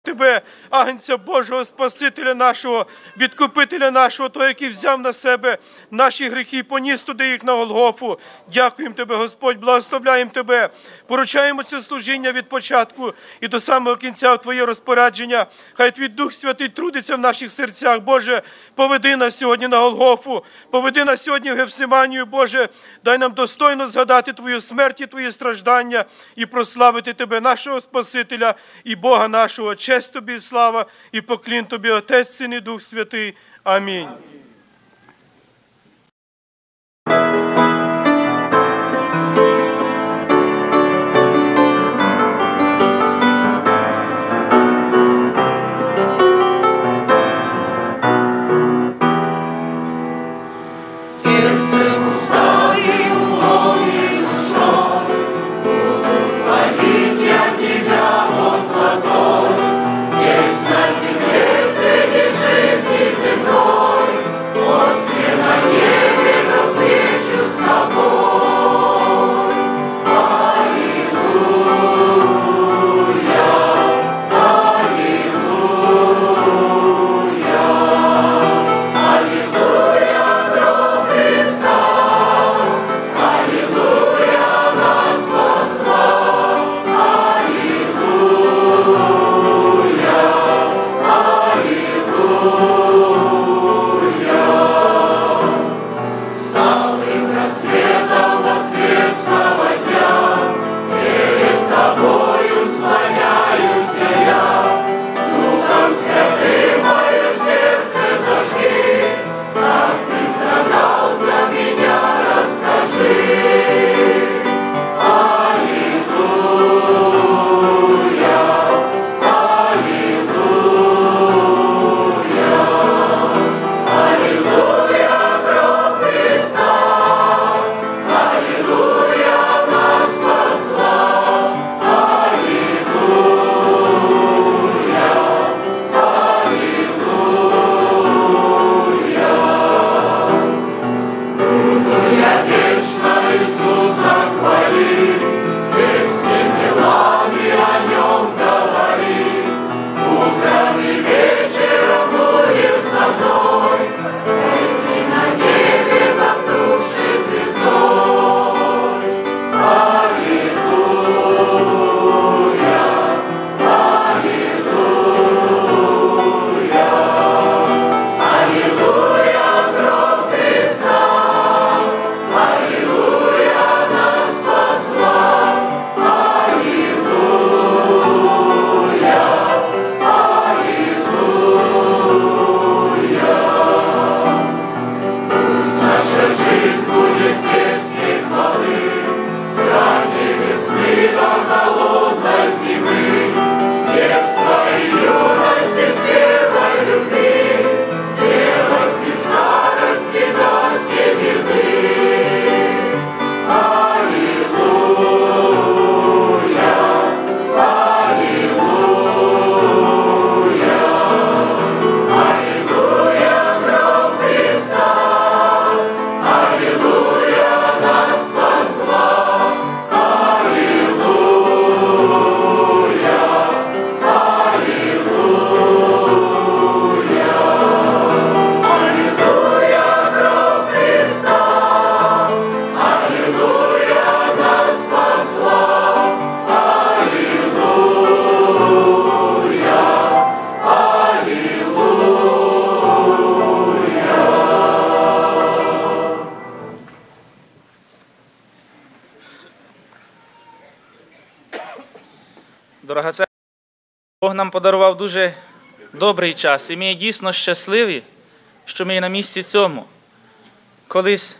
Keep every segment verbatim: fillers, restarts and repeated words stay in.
Тебе, Агнця Божого, Спасителя нашого, Відкупителя нашого, того, який взяв на себе наші гріхи, поніс туди їх на Голгофу. Дякуємо Тебе, Господь, благословляємо Тебе. Поручаємо це служіння від початку і до самого кінця в Твоє розпорядження. Хай Твій Дух Святий трудиться в наших серцях. Боже, поведи нас сьогодні на Голгофу, поведи нас сьогодні в Гефсиманію, Боже. Дай нам достойно згадати Твою смерть і Твої страждання і прославити Тебе, нашого Спасителя і Бога нашого. Честь Тобі і слава, і поклін Тобі, Отець, Син і Дух Святий. Амінь. Дорога церква, Бог нам подарував дуже добрий час, і ми є дійсно щасливі, що ми є на місці цьому. Колись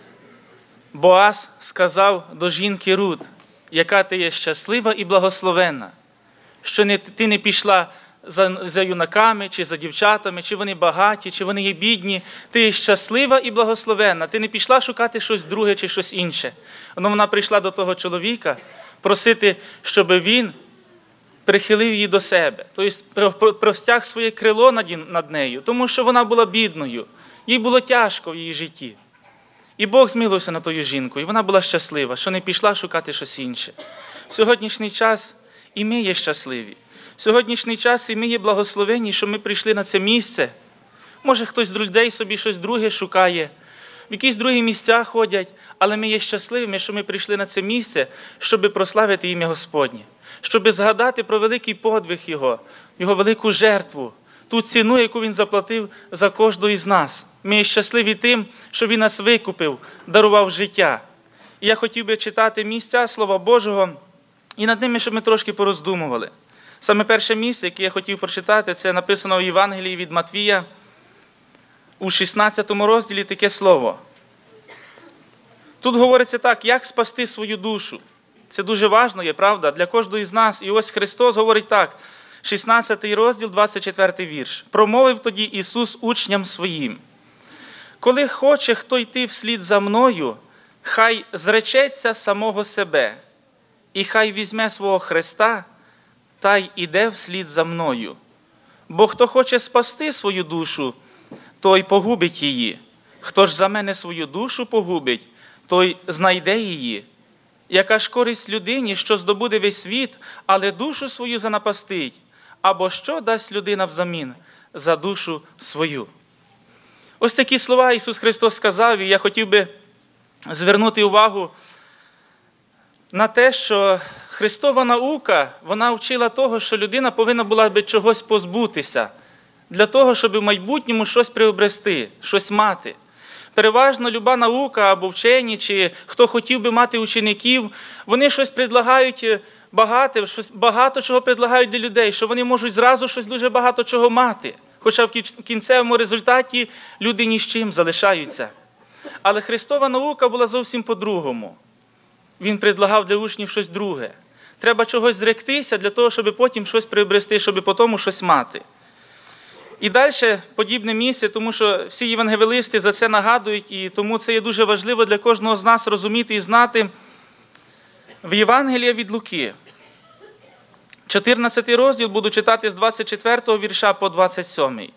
Боаз сказав до жінки Рут, яка ти є щаслива і благословенна, що не, ти не пішла за, за юнаками, чи за дівчатами, чи вони багаті, чи вони є бідні, ти є щаслива і благословенна, ти не пішла шукати щось друге чи щось інше. Но вона прийшла до того чоловіка просити, щоб він прихилив її до себе, тобто простяг своє крило над нею, тому що вона була бідною, їй було тяжко в її житті. І Бог змілився на тою жінку, і вона була щаслива, що не пішла шукати щось інше. В сьогоднішній час і ми є щасливі. сьогоднішній час і ми є благословені, що ми прийшли на це місце. Може, хтось з людей собі щось друге шукає, в якісь другі місця ходять, але ми є щасливими, що ми прийшли на це місце, щоб прославити ім'я Господнє, щоб згадати про великий подвиг Його, Його велику жертву, ту ціну, яку Він заплатив за кожного із нас. Ми є щасливі тим, що Він нас викупив, дарував життя. І я хотів би читати місця Слова Божого, і над ними, щоб ми трошки пороздумували. Саме перше місце, яке я хотів прочитати, це написано в Євангелії від Матвія, у шістнадцятому розділі таке слово. Тут говориться так, як спасти свою душу. Це дуже важливо, є, правда, для кожного із нас. І ось Христос говорить так, шістнадцятий розділ, двадцять четвертий вірш. «Промовив тоді Ісус учням своїм: коли хоче хто йти вслід за мною, хай зречеться самого себе, і хай візьме свого хреста, та й іде вслід за мною. Бо хто хоче спасти свою душу, той погубить її. Хто ж за мене свою душу погубить, той знайде її. Яка ж користь людині, що здобуде весь світ, але душу свою занапастить? Або що дасть людина взамін за душу свою?» Ось такі слова Ісус Христос сказав, і я хотів би звернути увагу на те, що Христова наука, вона вчила того, що людина повинна була би чогось позбутися, для того, щоб в майбутньому щось приобрести, щось мати. Переважно люба наука або вчені, чи хто хотів би мати учеників, вони щось предлагають багато, щось, багато чого предлагають для людей, що вони можуть зразу щось дуже багато чого мати. Хоча в кінцевому результаті люди ні з чим залишаються. Але Христова наука була зовсім по-другому. Він предлагав для учнів щось друге. Треба чогось зректися для того, щоб потім щось приобрести, щоб потім щось мати. І далі подібне місце, тому що всі євангелисти за це нагадують, і тому це є дуже важливо для кожного з нас розуміти і знати. В Євангелії від Луки, чотирнадцятий розділ, буду читати з двадцять четвертого вірша по двадцять сьомий.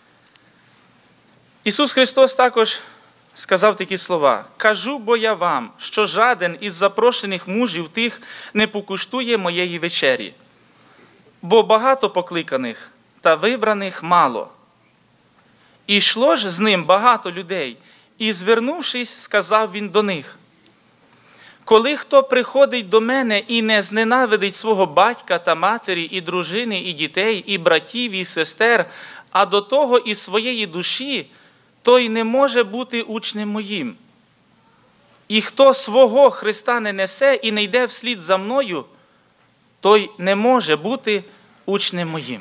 Ісус Христос також сказав такі слова: «Кажу бо я вам, що жаден із запрошених мужів тих не покуштує моєї вечері. Бо багато покликаних, та вибраних мало. І йшло ж з ним багато людей, і, звернувшись, сказав він до них: коли хто приходить до мене і не зненавидить свого батька та матері, і дружини, і дітей, і братів, і сестер, а до того і своєї душі, той не може бути учнем моїм. І хто свого Христа не несе і не йде вслід за мною, той не може бути учнем моїм».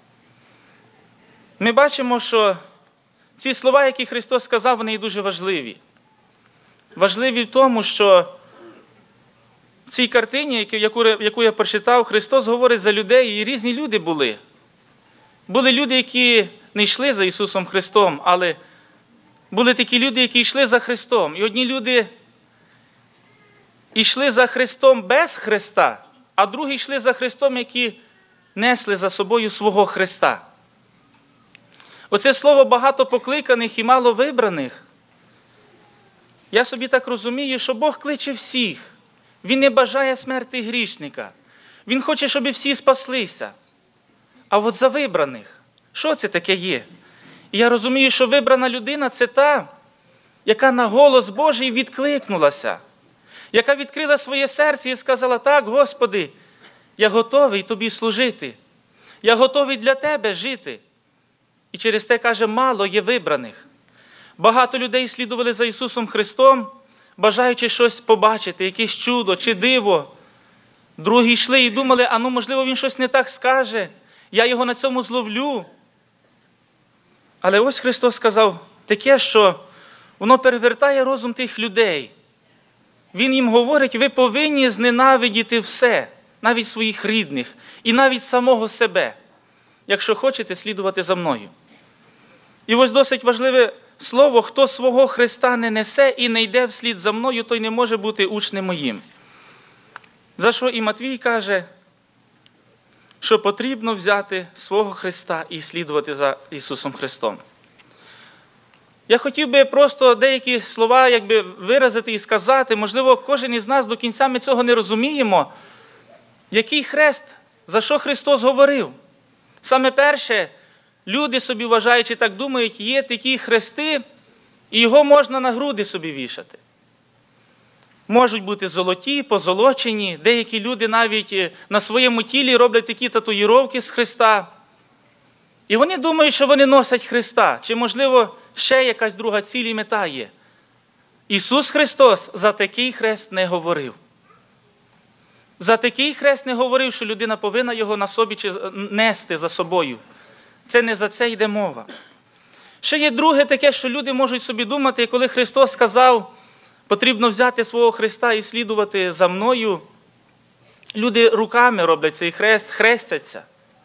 Ми бачимо, що ці слова, які Христос сказав, вони є дуже важливі. Важливі в тому, що в цій картині, яку я прочитав, Христос говорить за людей, і різні люди були. Були люди, які не йшли за Ісусом Христом, але були такі люди, які йшли за Христом. І одні люди йшли за Христом без Христа, а другі йшли за Христом, які несли за собою свого Христа. Оце слово «багато покликаних і мало вибраних». Я собі так розумію, що Бог кличе всіх. Він не бажає смерти грішника. Він хоче, щоб всі спаслися. А от за вибраних, що це таке є? І я розумію, що вибрана людина – це та, яка на голос Божий відкликнулася, яка відкрила своє серце і сказала: «Так, Господи, я готовий Тобі служити, я готовий для Тебе жити». І через те, каже, мало є вибраних. Багато людей слідували за Ісусом Христом, бажаючи щось побачити, якесь чудо чи диво. Другі йшли і думали: а ну, можливо, він щось не так скаже, я його на цьому зловлю. Але ось Христос сказав таке, що воно перевертає розум тих людей. Він їм говорить: ви повинні зненавидіти все, навіть своїх рідних, і навіть самого себе, якщо хочете слідувати за мною. І ось досить важливе слово: хто свого Христа не несе і не йде вслід за мною, той не може бути учнем моїм. За що і Матвій каже, що потрібно взяти свого Христа і слідувати за Ісусом Христом. Я хотів би просто деякі слова якби виразити і сказати. Можливо, кожен із нас до кінця ми цього не розуміємо. Який хрест За що Христос говорив? Саме перше, люди собі вважають, чи так думають, є такі хрести, і його можна на груди собі вішати. Можуть бути золоті, позолочені, деякі люди навіть на своєму тілі роблять такі татуїровки з Христа. І вони думають, що вони носять Христа, чи, можливо, ще якась друга ціль і мета є. Ісус Христос за такий хрест не говорив. За такий хрест не говорив, що людина повинна його на собі чи нести за собою. Це не за це йде мова. Ще є друге таке, що люди можуть собі думати, коли Христос сказав, потрібно взяти свого Христа і слідувати за мною. Люди руками роблять цей хрест, хрестяться.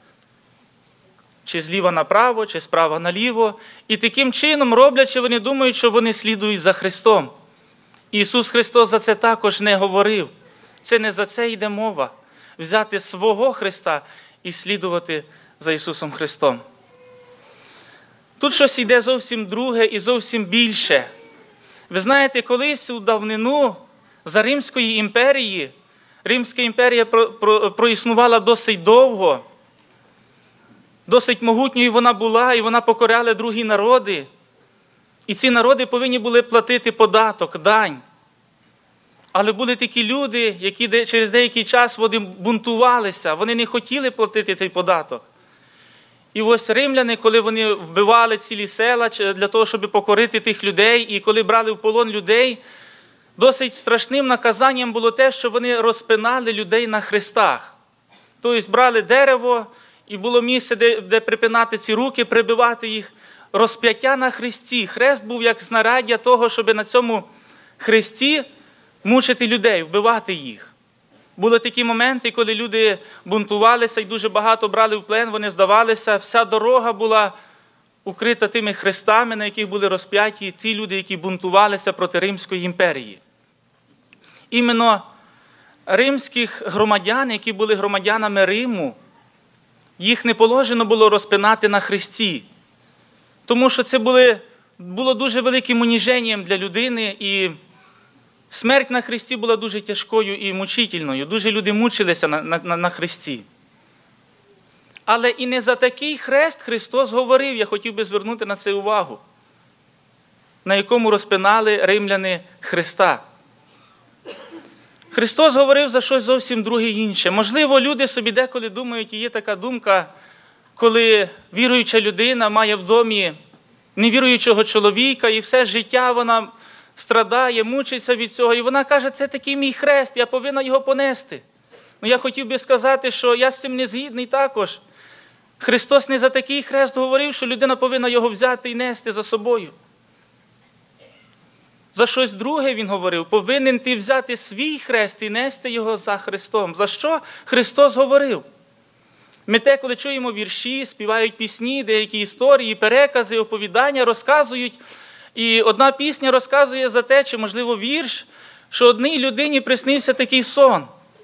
Чи зліва направо, чи справа наліво. І таким чином роблячи, вони думають, що вони слідують за Христом. Ісус Христос за це також не говорив. Це не за це йде мова. Взяти свого Христа і слідувати за Ісусом Христом. Тут щось йде зовсім друге і зовсім більше. Ви знаєте, колись у давнину за Римської імперії, Римська імперія про, про, проіснувала досить довго, досить могутньою вона була, і вона покоряла другі народи. І ці народи повинні були платити податок, дань. Але були такі люди, які через деякий час вони бунтувалися, вони не хотіли платити цей податок. І ось римляни, коли вони вбивали цілі села для того, щоб покорити тих людей, і коли брали в полон людей, досить страшним наказанням було те, що вони розпинали людей на хрестах. Тобто брали дерево, і було місце, де, де припинати ці руки, прибивати їх. Розп'яття на хресті. Хрест був як знаряддя того, щоб на цьому хресті мучити людей, вбивати їх. Були такі моменти, коли люди бунтувалися і дуже багато брали в плен, вони здавалися. Вся дорога була укрита тими хрестами, на яких були розп'яті ті люди, які бунтувалися проти Римської імперії. Іменно римських громадян, які були громадянами Риму, їх не положено було розпинати на хресті. Тому що це були, було дуже великим уніженням для людини, і смерть на хресті була дуже тяжкою і мучительною. Дуже люди мучилися на, на, на хресті. Але і не за такий хрест Христос говорив, я хотів би звернути на це увагу, на якому розпинали римляни Христа. Христос говорив за щось зовсім друге і інше. Можливо, люди собі деколи думають, і є така думка, коли віруюча людина має в домі невіруючого чоловіка, і все життя вона страдає, мучиться від цього, і вона каже, це такий мій хрест, я повинна його понести. Ну, я хотів би сказати, що я з цим не згідний також. Христос не за такий хрест говорив, що людина повинна його взяти і нести за собою. За щось друге він говорив, повинен ти взяти свій хрест і нести його за Христом. За що Христос говорив? Ми те, коли чуємо вірші, співають пісні, деякі історії, перекази, оповідання розказують. І одна пісня розказує за те, чи, можливо, вірш, що одній людині приснився такий сон,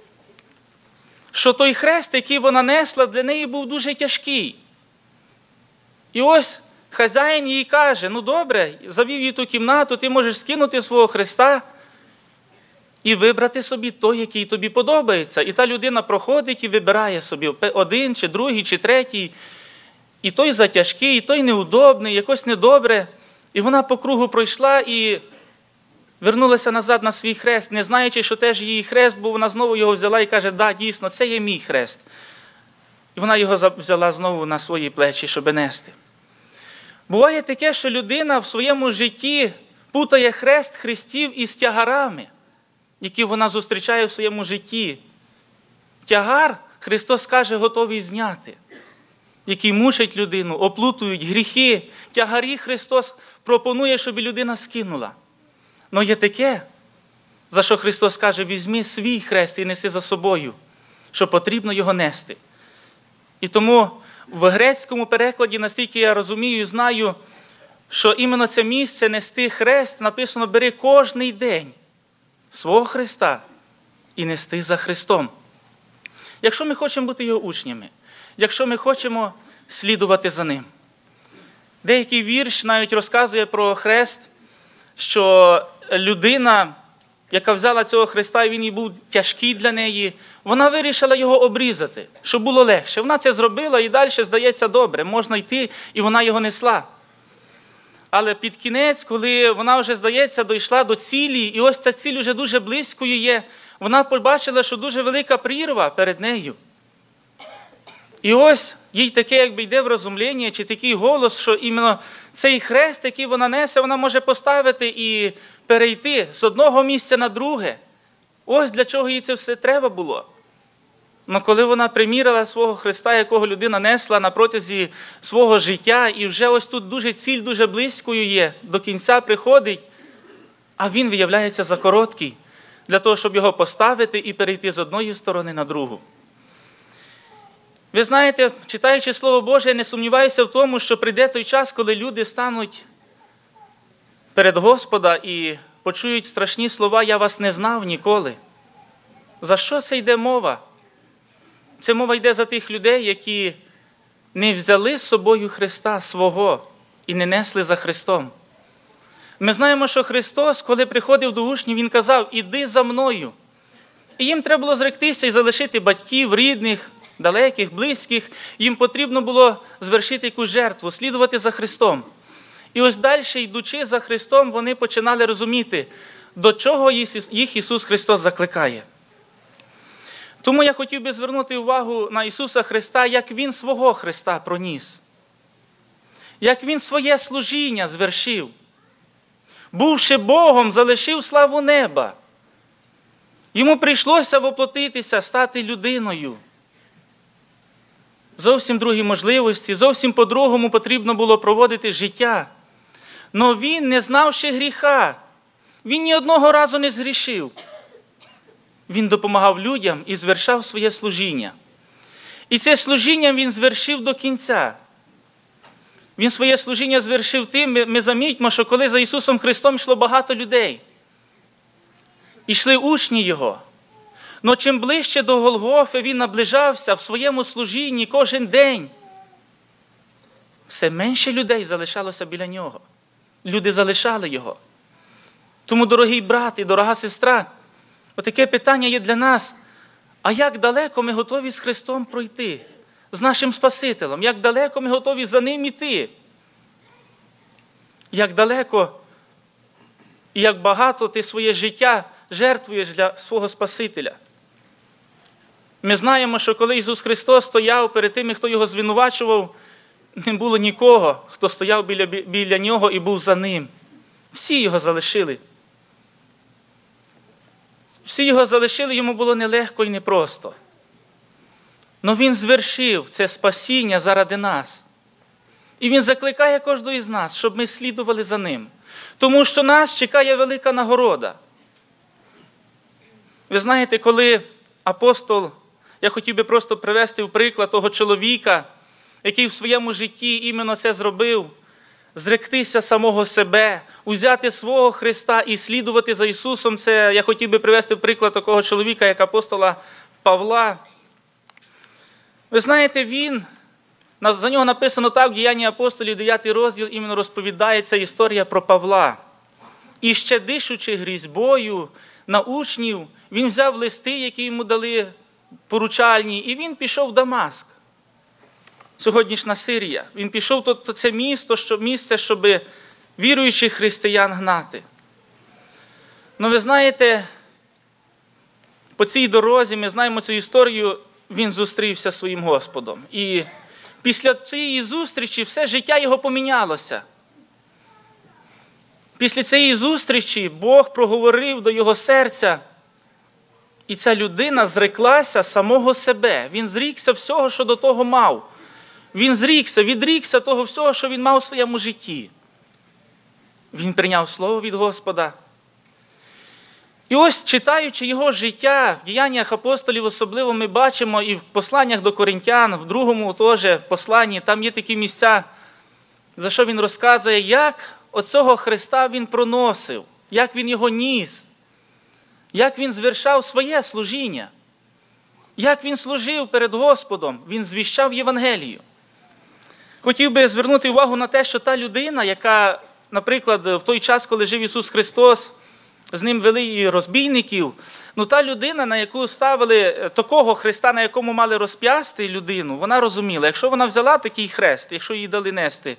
що той хрест, який вона несла, для неї був дуже тяжкий. І ось хазяїн їй каже, ну добре, завів її ту кімнату, ти можеш скинути свого хреста і вибрати собі той, який тобі подобається. І та людина проходить і вибирає собі один, чи другий, чи третій. І той затяжкий, і той неудобний, якось недобре. І вона по кругу пройшла і вернулася назад на свій хрест, не знаючи, що теж її хрест, бо вона знову його взяла і каже, да, дійсно, це є мій хрест. І вона його взяла знову на свої плечі, щоб нести. Буває таке, що людина в своєму житті путає хрест хрестів із тягарами, які вона зустрічає в своєму житті. Тягар, Христос каже, готовий зняти, які мучать людину, оплутують гріхи. Тягарі Христос пропонує, щоб людина скинула. Но є таке, за що Христос каже, візьми свій хрест і неси за собою, що потрібно його нести. І тому в грецькому перекладі, настільки я розумію і знаю, що іменно це місце нести хрест, написано, бери кожний день свого Христа і нести за Христом. Якщо ми хочемо бути його учнями, якщо ми хочемо слідувати за ним. Деякий вірш навіть розказує про хрест, що людина яка взяла цього Христа, і він і був тяжкий для неї, вона вирішила його обрізати, щоб було легше. Вона це зробила і далі, здається, добре, можна йти, і вона його несла. Але під кінець, коли вона вже, здається, дійшла до цілі, і ось ця ціль вже дуже близькою є, вона побачила, що дуже велика прірва перед нею. І ось їй таке, якби йде врозумління, чи такий голос, що іменно цей хрест, який вона несе, вона може поставити і перейти з одного місця на друге. Ось для чого їй це все треба було. Але коли вона приміряла свого Христа, якого людина несла на протязі свого життя, і вже ось тут дуже ціль, дуже близькою є, до кінця приходить, а він виявляється за короткий, для того, щоб його поставити і перейти з одної сторони на другу. Ви знаєте, читаючи Слово Боже, я не сумніваюся в тому, що прийде той час, коли люди стануть перед Господа і почують страшні слова «Я вас не знав ніколи». За що це йде мова? Це мова йде за тих людей, які не взяли з собою Христа свого і не несли за Христом. Ми знаємо, що Христос, коли приходив до учнів, Він казав «Іди за мною». І їм треба було зректися і залишити батьків, рідних, далеких, близьких. Їм потрібно було звершити якусь жертву, слідувати за Христом. І ось далі, йдучи за Христом, вони починали розуміти, до чого їх Ісус Христос закликає. Тому я хотів би звернути увагу на Ісуса Христа, як Він свого Христа проніс. Як Він своє служіння звершив. Бувши Богом, залишив славу неба. Йому прийшлося воплотитися, стати людиною. Зовсім другі можливості, зовсім по-другому потрібно було проводити життя. Но Він, не знавши гріха, Він ні одного разу не згрішив. Він допомагав людям і звершав своє служіння. І це служіння Він звершив до кінця. Він своє служіння звершив тим, ми, ми замітьмо, що коли за Ісусом Христом йшло багато людей, йшли учні Його. Но чим ближче до Голгофи Він наближався в своєму служінні кожен день, все менше людей залишалося біля Нього. Люди залишали Його. Тому, дорогий брат і дорога сестра, отаке питання є для нас. А як далеко ми готові з Христом пройти? З нашим Спасителем? Як далеко ми готові за Ним іти? Як далеко і як багато ти своє життя жертвуєш для свого Спасителя? Ми знаємо, що коли Ісус Христос стояв перед тими, хто Його звинувачував, не було нікого, хто стояв біля, біля Нього і був за Ним. Всі Його залишили. Всі Його залишили, Йому було нелегко і непросто. Но Він звершив це спасіння заради нас. І Він закликає кожного із нас, щоб ми слідували за Ним. Тому що нас чекає велика нагорода. Ви знаєте, коли апостол, я хотів би просто привести в приклад того чоловіка, який в своєму житті іменно це зробив, зректися самого себе, узяти свого Христа і слідувати за Ісусом. Це я хотів би привести в приклад такого чоловіка, як апостола Павла. Ви знаєте, він, за нього написано так, в Діянні апостолів, дев'ятий розділ, іменно розповідається історія про Павла. І ще дишучи грізьбою на учнів, він взяв листи, які йому дали поручальні, і він пішов в Дамаск. Сьогоднішня Сирія. Він пішов в це місто, щоб, місце, щоб віруючих християн гнати. Ну, ви знаєте, по цій дорозі, ми знаємо цю історію, він зустрівся зі своїм Господом. І після цієї зустрічі все життя його помінялося. Після цієї зустрічі Бог проговорив до його серця, і ця людина зреклася самого себе. Він зрікся всього, що до того мав. Він зрікся, відрікся того всього, що він мав у своєму житті. Він прийняв слово від Господа. І ось, читаючи його життя, в діяннях апостолів особливо ми бачимо, і в посланнях до Коринтян, в другому теж посланні, там є такі місця, за що він розказує, як оцього Христа він проносив, як він його ніс, як він звершав своє служіння, як він служив перед Господом, він звіщав Євангелію. Хотів би звернути увагу на те, що та людина, яка, наприклад, в той час, коли жив Ісус Христос, з ним вели і розбійників. Ну, та людина, на яку ставили такого хреста, на якому мали розп'ясти людину, вона розуміла, якщо вона взяла такий хрест, якщо їй дали нести,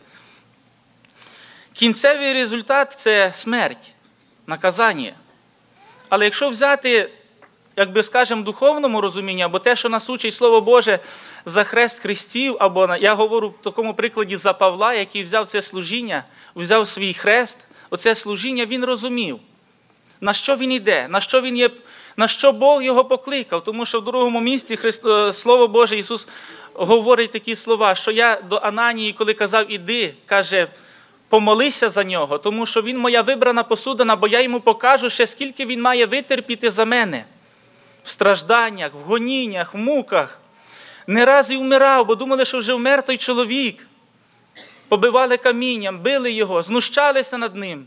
кінцевий результат – це смерть, наказання. Але якщо взяти, як би скажемо, духовному розумінні, або те, що нас учить Слово Боже за хрест хрестів, або я говорю в такому прикладі за Павла, який взяв це служіння, взяв свій хрест, оце служіння, він розумів, на що він йде, на що він є, на що Бог його покликав. Тому що в другому місці Христо, Слово Боже, Ісус говорить такі слова, що я до Ананії, коли казав іди, каже, помолися за нього, тому що він моя вибрана посудина, бо я йому покажу ще, скільки він має витерпіти за мене. В стражданнях, в гоніннях, в муках. Не раз і вмирав, бо думали, що вже вмер той чоловік. Побивали камінням, били його, знущалися над ним.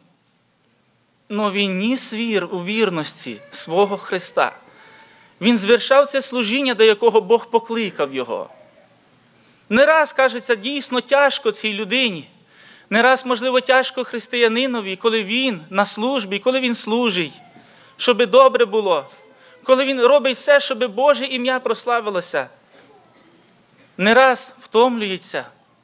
Но він ніс вір у вірності свого Христа. Він звершав це служіння, до якого Бог покликав його. Не раз, кажеться, дійсно тяжко цій людині. Не раз, можливо, тяжко християнинові, коли він на службі, коли він служить, щоб добре було, коли він робить все, щоб Боже ім'я прославилося. Не раз втомлюється,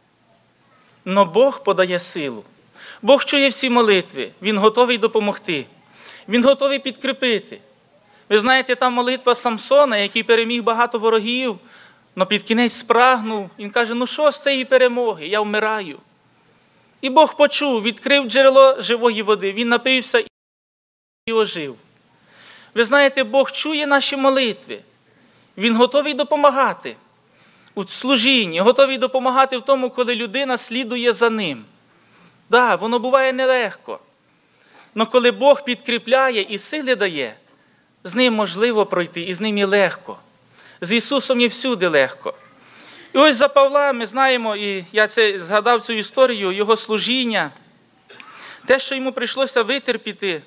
но Бог подає силу. Бог чує всі молитви, Він готовий допомогти, Він готовий підкріпити. Ви знаєте, та молитва Самсона, який переміг багато ворогів, но під кінець спрагнув, він каже, ну що з цієї перемоги, я вмираю. І Бог почув, відкрив джерело живої води, він напився і ожив. Ви знаєте, Бог чує наші молитви, Він готовий допомагати у служінні, готовий допомагати в тому, коли людина слідує за Ним. Так, да, воно буває нелегко, але коли Бог підкріпляє і сили дає, з Ним можливо пройти, і з Ним і легко. З Ісусом є всюди легко. І ось за Павла ми знаємо, і я це згадав цю історію, його служіння, те, що йому прийшлося витерпіти.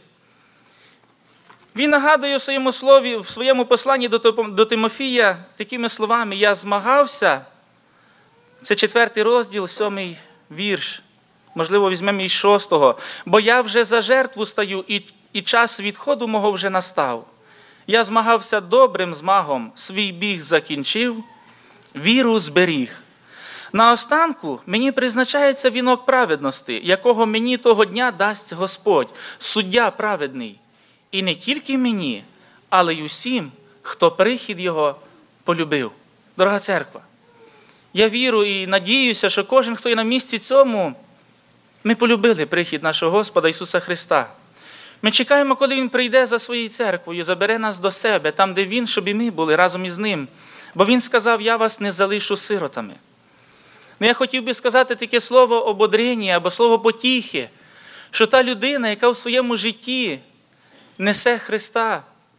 Він нагадує у своєму слові, в своєму посланні до Тимофія такими словами: «Я змагався», це четвертий розділ, сьомий вірш, можливо, візьмемо і шостого, «бо я вже за жертву стаю, і, і час відходу мого вже настав. Я змагався добрим змагом, свій біг закінчив, віру зберіг. Наостанку мені призначається вінок праведності, якого мені того дня дасть Господь, суддя праведний. І не тільки мені, але й усім, хто прихід його полюбив». Дорога церква, я вірю і надіюся, що кожен, хто є на місці цьому, ми полюбили прихід нашого Господа Ісуса Христа. Ми чекаємо, коли Він прийде за своєю церквою, забере нас до себе, там, де Він, щоб і ми були разом із Ним. Бо Він сказав: «Я вас не залишу сиротами». Ну, я хотів би сказати таке слово ободрення або слово потіхи, що та людина, яка в своєму житті несе Христа,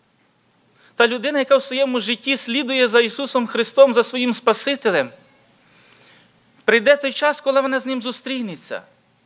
та людина, яка в своєму житті слідує за Ісусом Христом, за своїм Спасителем, прийде той час, коли вона з Ним зустрінеться.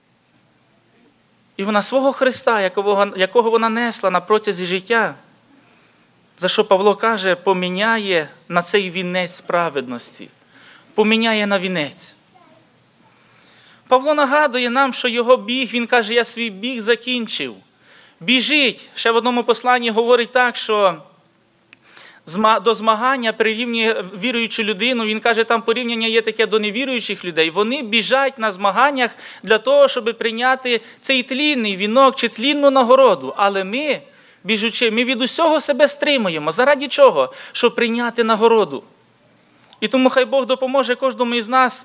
І вона свого Христа, якого, якого вона несла на протязі життя, за що Павло каже, поміняє на цей вінець праведності. Поміняє на вінець. Павло нагадує нам, що його біг, він каже: «Я свій біг закінчив». Біжить. Ще в одному посланні говорить так, що до змагання прирівнює віруючу людину. Він каже, там порівняння є таке до невіруючих людей. Вони біжать на змаганнях для того, щоб прийняти цей тлінний вінок чи тлінну нагороду. Але ми, біжучи, ми від усього себе стримуємо. Заради чого? Щоб прийняти нагороду. І тому хай Бог допоможе кожному із нас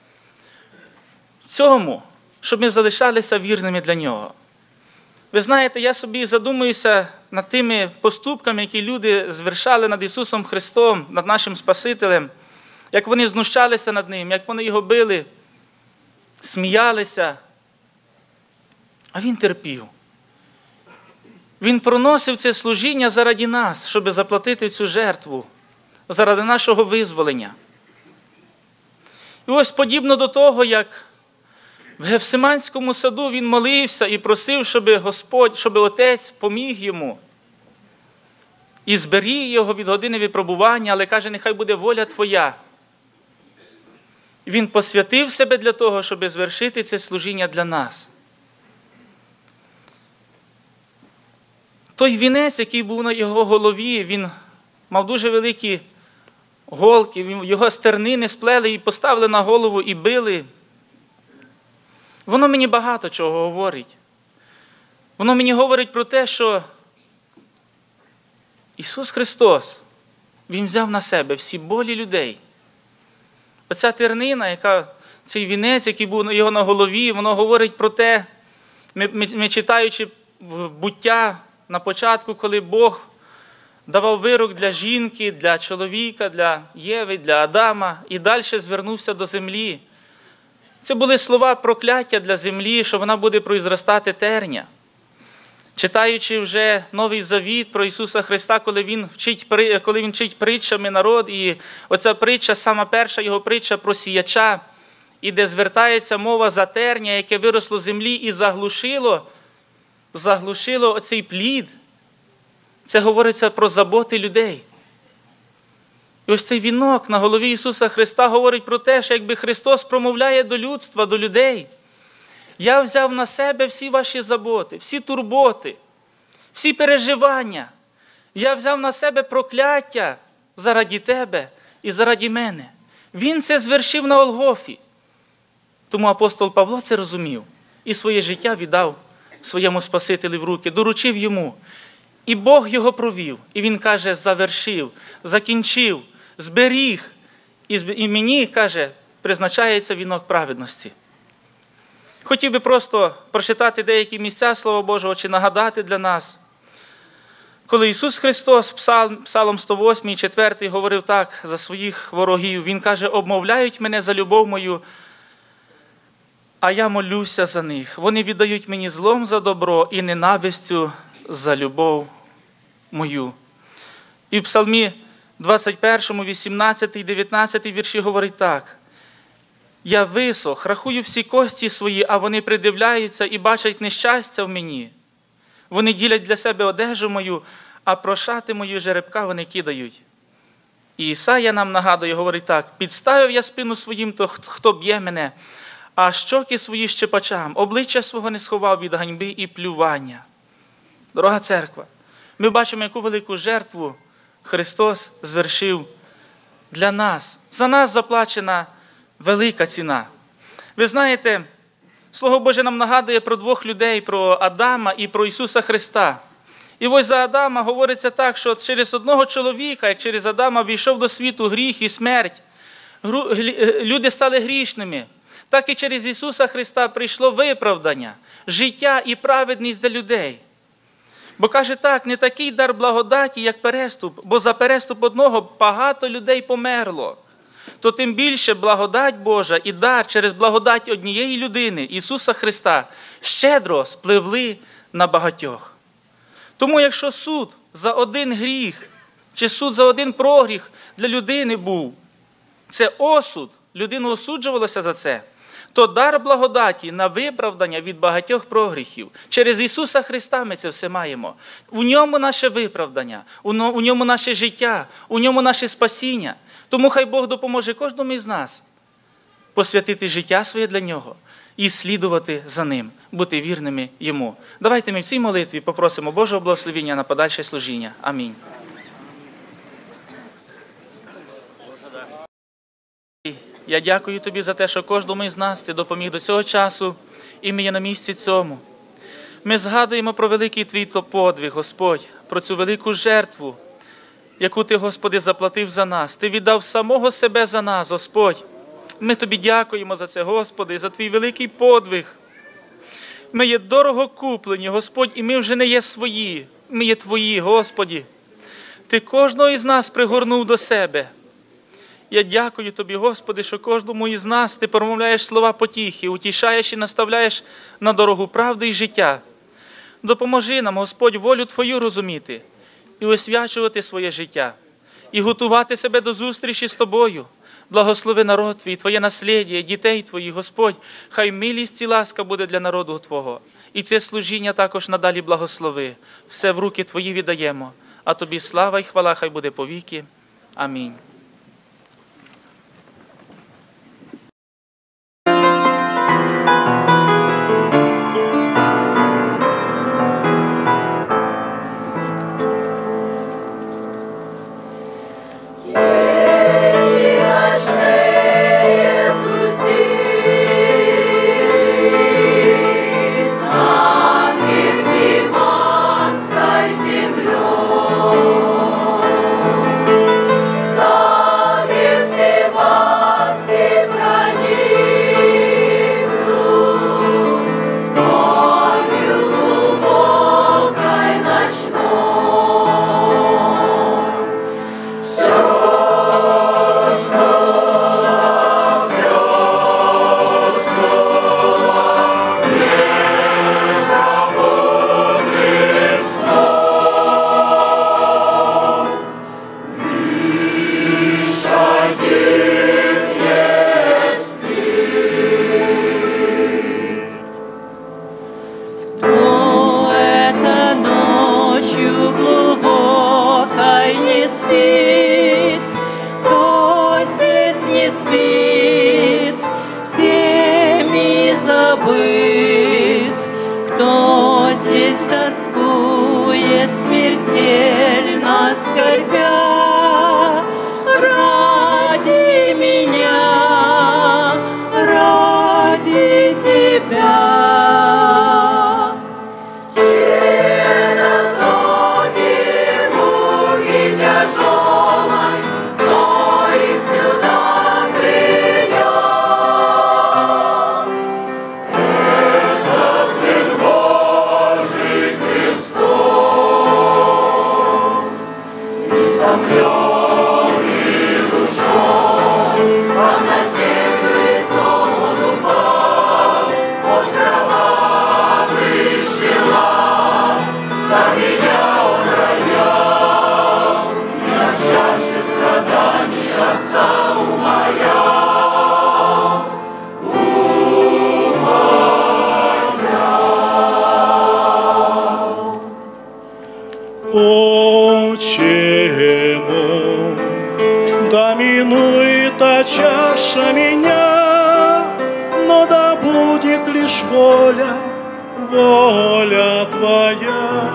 цьому, щоб ми залишалися вірними для Нього. Ви знаєте, я собі задумуюся над тими поступками, які люди звершали над Ісусом Христом, над нашим Спасителем, як вони знущалися над Ним, як вони Його били, сміялися. А Він терпів. Він проносив це служіння заради нас, щоб заплатити цю жертву, заради нашого визволення. І ось подібно до того, як в Гефсиманському саду він молився і просив, щоб Господь, щоб Отець поміг йому і зберіг його від години випробування, але каже, нехай буде воля Твоя. Він посвятив себе для того, щоб звершити це служіння для нас. той вінець, який був на його голові, він мав дуже великі голки, його стернини сплели і поставили на голову і били. Воно мені багато чого говорить. Воно мені говорить про те, що Ісус Христос, Він взяв на себе всі болі людей. Оця тернина, яка, цей вінець, який був на його на голові, воно говорить про те, ми, ми, ми читаючи буття на початку, коли Бог давав вирок для жінки, для чоловіка, для Єви, для Адама і далі звернувся до землі. Це були слова прокляття для землі, що вона буде произростати терня. Читаючи вже Новий Завіт про Ісуса Христа, коли Він вчить, коли він вчить притчами народ, і оця притча, сама перша його притча про сіяча, і де звертається мова за терня, яке виросло з землі і заглушило, заглушило оцей плід. Це говориться про заботи людей. І ось цей вінок на голові Ісуса Христа говорить про те, що якби Христос промовляє до людства, до людей, я взяв на себе всі ваші заботи, всі турботи, всі переживання. Я взяв на себе прокляття заради тебе і заради мене. Він це звершив на Голгофі. Тому апостол Павло це розумів і своє життя віддав своєму Спасителю в руки, доручив йому. І Бог його провів. І він каже, завершив, закінчив, зберіг. І мені, каже, призначається вінок праведності. Хотів би просто прочитати деякі місця Слова Божого, чи нагадати для нас. Коли Ісус Христос, Псалом сто восьмий, четвертий, говорив так за своїх ворогів, Він каже, обмовляють мене за любов мою, а я молюся за них. Вони віддають мені злом за добро і ненавистю за любов мою. І в Псалмі двадцять першому, вісімнадцятий, дев'ятнадцятий вірші говорить так. Я висох, рахую всі кості свої, а вони придивляються і бачать нещастя в мені. Вони ділять для себе одежу мою, а про шати мої жеребка вони кидають. І Ісая нам нагадує, говорить так, підставив я спину своїм, то хто б'є мене, а щоки свої щепачам, обличчя свого не сховав від ганьби і плювання. Дорога церква, ми бачимо, яку велику жертву Христос звершив для нас. За нас заплачена велика ціна. Ви знаєте, Слово Боже нам нагадує про двох людей, про Адама і про Ісуса Христа. І ось за Адама говориться так, що через одного чоловіка, як через Адама, війшов до світу гріх і смерть. Люди стали грішними. Так і через Ісуса Христа прийшло виправдання, життя і праведність для людей. Бо каже так, не такий дар благодаті, як переступ, бо за переступ одного багато людей померло. То тим більше благодать Божа і дар через благодать однієї людини, Ісуса Христа, щедро спливли на багатьох. Тому якщо суд за один гріх, чи суд за один прогріх для людини був, це осуд, людину осуджувалося за це, то дар благодаті на виправдання від багатьох прогріхів. Через Ісуса Христа ми це все маємо. У ньому наше виправдання, у ньому наше життя, у ньому наше спасіння. Тому хай Бог допоможе кожному із нас посвятити життя своє для Нього і слідувати за Ним, бути вірними Йому. Давайте ми в цій молитві попросимо Божого благословення на подальше служіння. Амінь. Я дякую Тобі за те, що кожному із нас Ти допоміг до цього часу, і ми є на місці цьому. Ми згадуємо про великий Твій подвиг, Господь, про цю велику жертву, яку Ти, Господи, заплатив за нас. Ти віддав самого себе за нас, Господь. Ми Тобі дякуємо за це, Господи, за Твій великий подвиг. Ми є дорого куплені, Господь, і ми вже не є свої. Ми є Твої, Господі. Ти кожного із нас пригорнув до себе. Я дякую Тобі, Господи, що кожному із нас Ти промовляєш слова потіхи, утішаєш і наставляєш на дорогу правди і життя. Допоможи нам, Господь, волю Твою розуміти і освячувати своє життя, і готувати себе до зустрічі з Тобою. Благослови народ Твій, Твоє насліддя, дітей Твоїх, Господь, хай милість і ласка буде для народу Твого. І це служіння також надалі благослови. Все в руки Твої віддаємо, а Тобі слава і хвала хай буде повіки. Амінь. забыт, кто здесь тоскует, смертельно скорбя, ради меня, ради тебя. Отче мой, да минует та чаша меня, но да будет лишь воля, воля Твоя.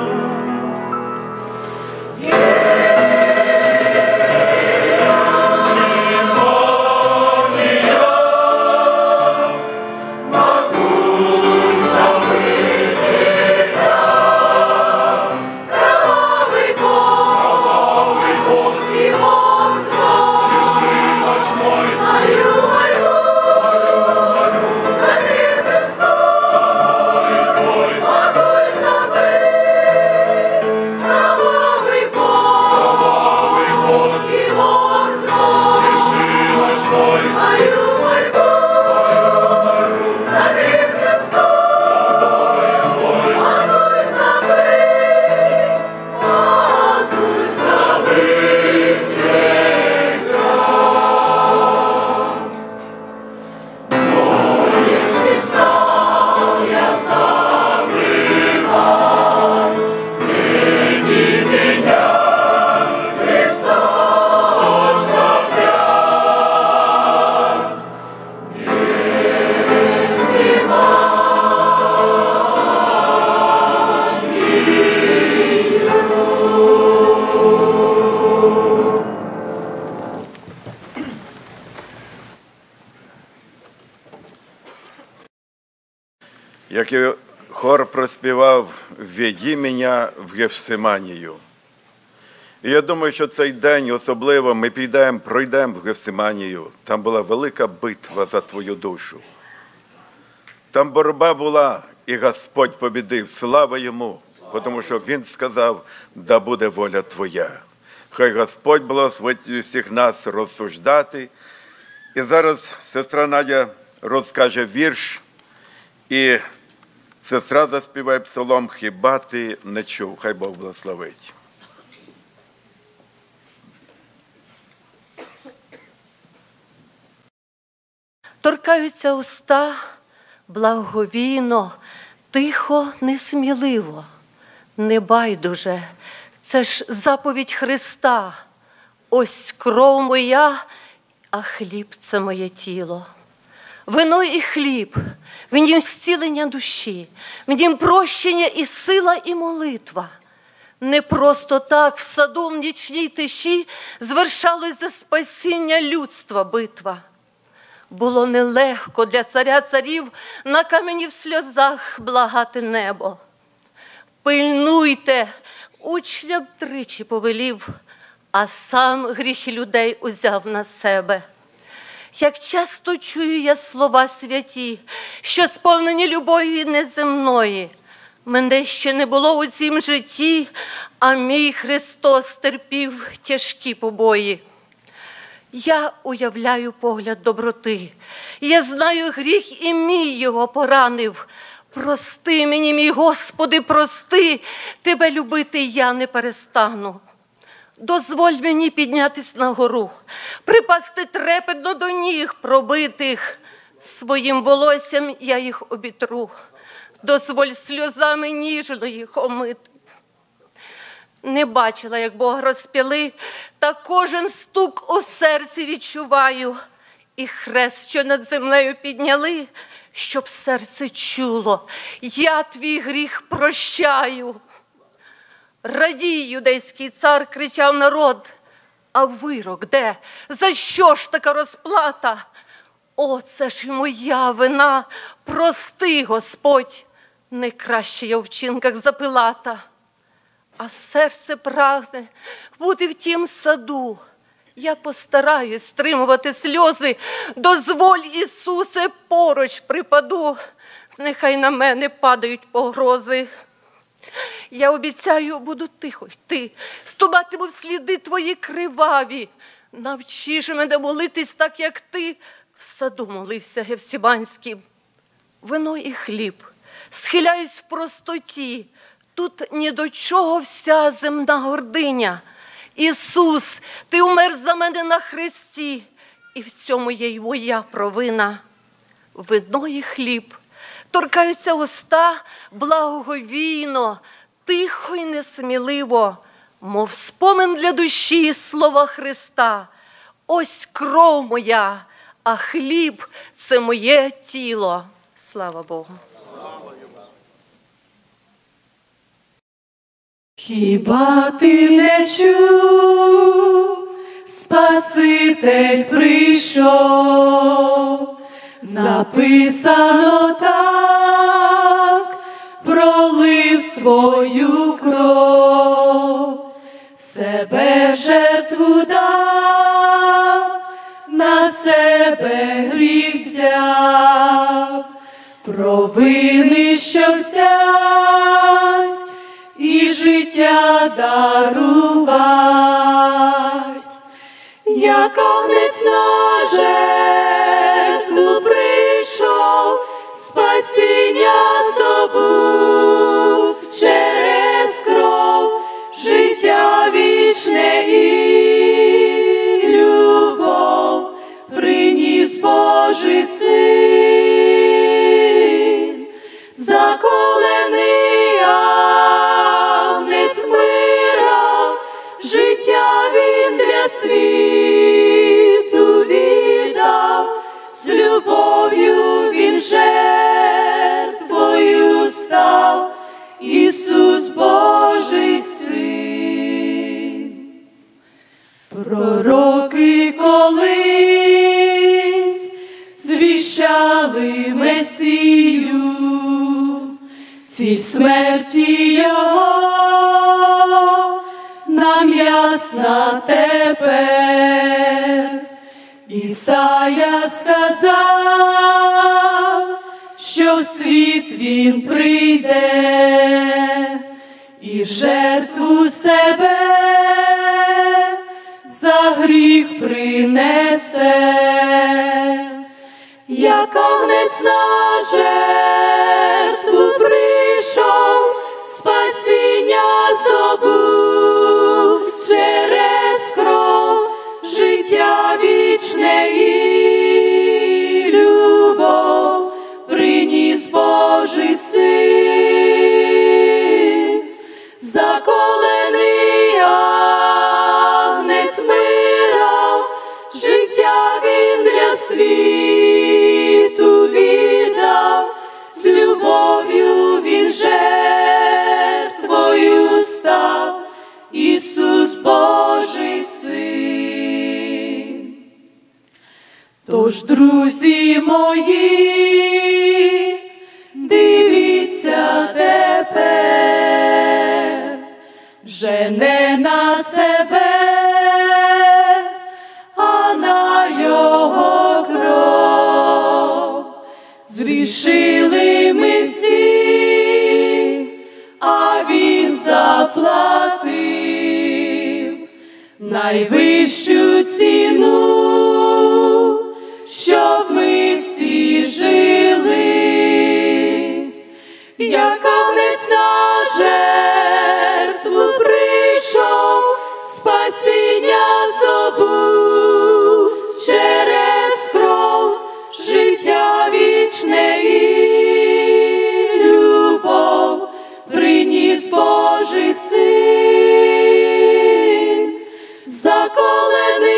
Як і хор проспівав «Введи мене в Гефсиманію». І я думаю, що цей день особливо ми підемо, пройдемо в Гефсиманію. Там була велика битва за твою душу. Там боротьба була, і Господь побідив. Слава Йому, тому що Він сказав, да буде воля Твоя. Хай Господь благословить всіх нас розсуждати. І зараз сестра Надя розкаже вірш, і сестра заспіває псалом «Хіба ти не чув?» Хай Бог благословить. Торкаються уста благовійно, тихо, несміливо, не байдуже, це ж заповідь Христа. Ось кров моя, а хліб – це моє тіло. Вино і хліб, в нім зцілення душі, в нім прощення і сила, і молитва. Не просто так в саду в нічній тиші звершалось за спасіння людства битва. Було нелегко для царя царів на камені в сльозах благати небо. Пильнуйте, учням тричі повелів, а сам гріхи людей узяв на себе. Як часто чую я слова святі, що сповнені любові неземної. Мене ще не було у цім житті, а мій Христос терпів тяжкі побої. Я уявляю погляд доброти, я знаю гріх і мій його поранив. Прости мені, мій Господи, прости, Тебе любити я не перестану. Дозволь мені піднятись на гору, припасти трепетно до ніг пробитих. Своїм волоссям я їх обітру, дозволь сльозами ніжно їх омити. Не бачила, як Бога розп'яли, та кожен стук у серці відчуваю. і хрест, що над землею підняли, щоб серце чуло, я твій гріх прощаю. Радій, юдейський цар, кричав народ, а вирок де? За що ж така розплата? О, це ж і моя вина, прости, Господь, не краще я в вчинках за Пилата. А серце прагне бути в тім саду. Я постараюсь стримувати сльози, дозволь, Ісусе, поруч припаду, нехай на мене падають погрози. Я обіцяю, буду тихо йти, ступатиму в сліди твої криваві. Навчи ж мене молитись так, як ти в саду молився Гефсиманським. Вино і хліб, схиляюсь в простоті, тут ні до чого вся земна гординя. Ісус, ти умер за мене на хресті, і в цьому є й моя провина. Вино і хліб, торкаються уста благоговійно, тихо й несміливо, мов спомин для душі слова Христа. Ось кров моя, а хліб – це моє тіло. Слава Богу. Хіба ти не чув, Спаситель прийшов, написано так, пролив свою кров, себе в жертву дав, на себе гріх взяв, провини, що взять, і життя дарувать, як огнець на жертву прийшов, спасіння здобув через кров, життя вічне і любов приніс Божий Син, заколений агнець мира, життя він для світу віддав, з любов'ю він жертвою став, Ісус Божий Син. Пророки колись звіщали Месію, ціль смерті Його нам ясна тепер. Ісая сказав, що в світ він прийде і в жертву себе за гріх принесе, як огнець на жертву прийшов, спасіння здобув через кров, життя вічне і любов приніс Божий Син, заколений агнець мира, життя він для світу віддав, з любов'ю він жертвою став, Ісус Божий Син. Тож, друзі мої, дивіться тепер, вже не на себе, а на Його кров. Зрішили ми всі, а Він заплатив найвищу ціну, щоб ми всі жили, як огнець на жертву прийшов, спасіння здобув через кров, життя вічне і любов приніс Божий Син, заколений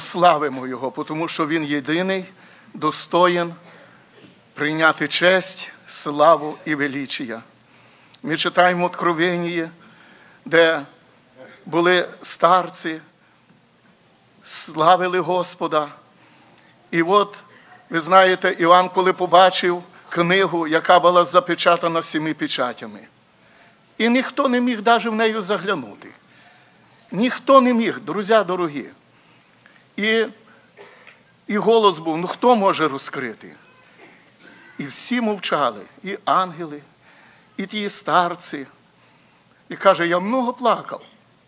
прославимо Його, тому що Він єдиний, достоїн прийняти честь, славу і величія. Ми читаємо Откровення, де були старці, славили Господа. І от, ви знаєте, Іван, коли побачив книгу, яка була запечатана семи печатями, і ніхто не міг навіть в неї заглянути. Ніхто не міг, друзі дорогі. І, і голос був, ну хто може розкрити? І всі мовчали, і ангели, і ті старці. І каже, я много плакав.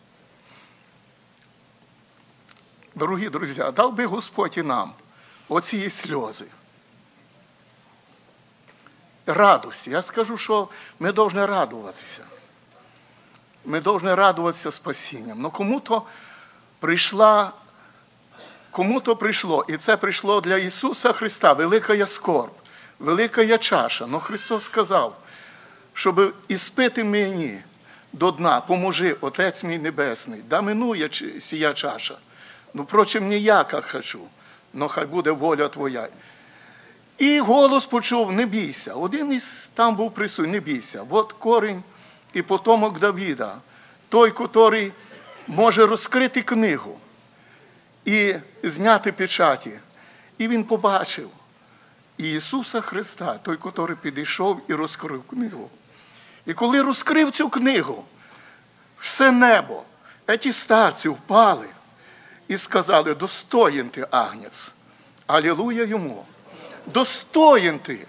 Дорогі друзі, дав би Господь і нам оці сльози. Радость. Я скажу, що ми повинні радуватися. Ми повинні радуватися спасінням. Но кому-то прийшла, кому-то прийшло, і це прийшло для Ісуса Христа, велика скорб, велика чаша. Но Христос сказав, щоб іспити мені до дна, поможи, Отець мій Небесний, да минує сія чаша. Ну, впрочем, не я, як хочу, но хай буде воля Твоя. І голос почув, не бійся. Один із там був присутній, не бійся. От корінь і потомок Давіда, той, який може розкрити книгу і зняти печаті. І він побачив Ісуса Христа, той, який підійшов і розкрив книгу. І коли розкрив цю книгу, все небо, ці старці впали і сказали, достоїн ти, Агнець. Алілуя йому. Достоїн ти,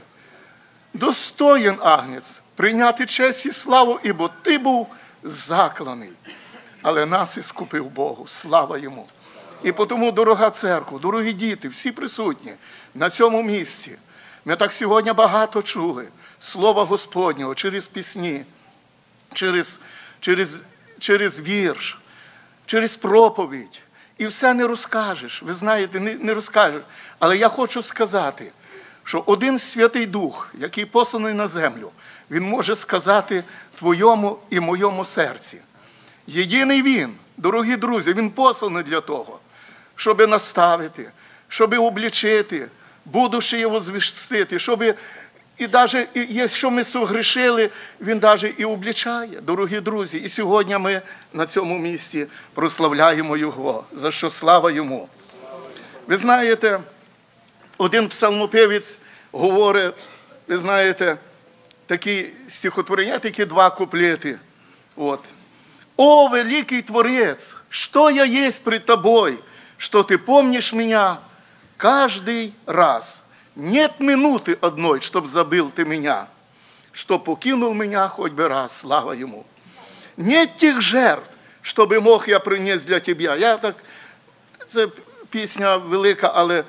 достоїн, Агнець, прийняти честь і славу, ібо ти був закланий. Але нас іскупив Богу, слава йому. І тому, дорога церква, дорогі діти, всі присутні на цьому місці, ми так сьогодні багато чули Слова Господнього через пісні, через, через, через вірш, через проповідь. І все не розкажеш, ви знаєте, не, не розкажеш. Але я хочу сказати, що один Святий Дух, який посланий на землю, він може сказати твоєму і моєму серці. Єдиний він, дорогі друзі, він посланий для того, щоб наставити, щоб облічити, будучи його звістити, щоб і навіть, якщо ми согрішили, він навіть і облічає, дорогі друзі. І сьогодні ми на цьому місці прославляємо його, за що слава йому. Ви знаєте, один псалмопевець говорить, ви знаєте, такі стихотворення, такі два куплети. От. «О, великий Творец, что я есть пред тобой, что ты помнишь меня каждый раз. Нет минуты одной, чтоб забыл ты меня, что покинул меня хоть бы раз, слава ему. Нет тех жертв, чтобы мог я принес для тебя». Я так, це пісня велика, але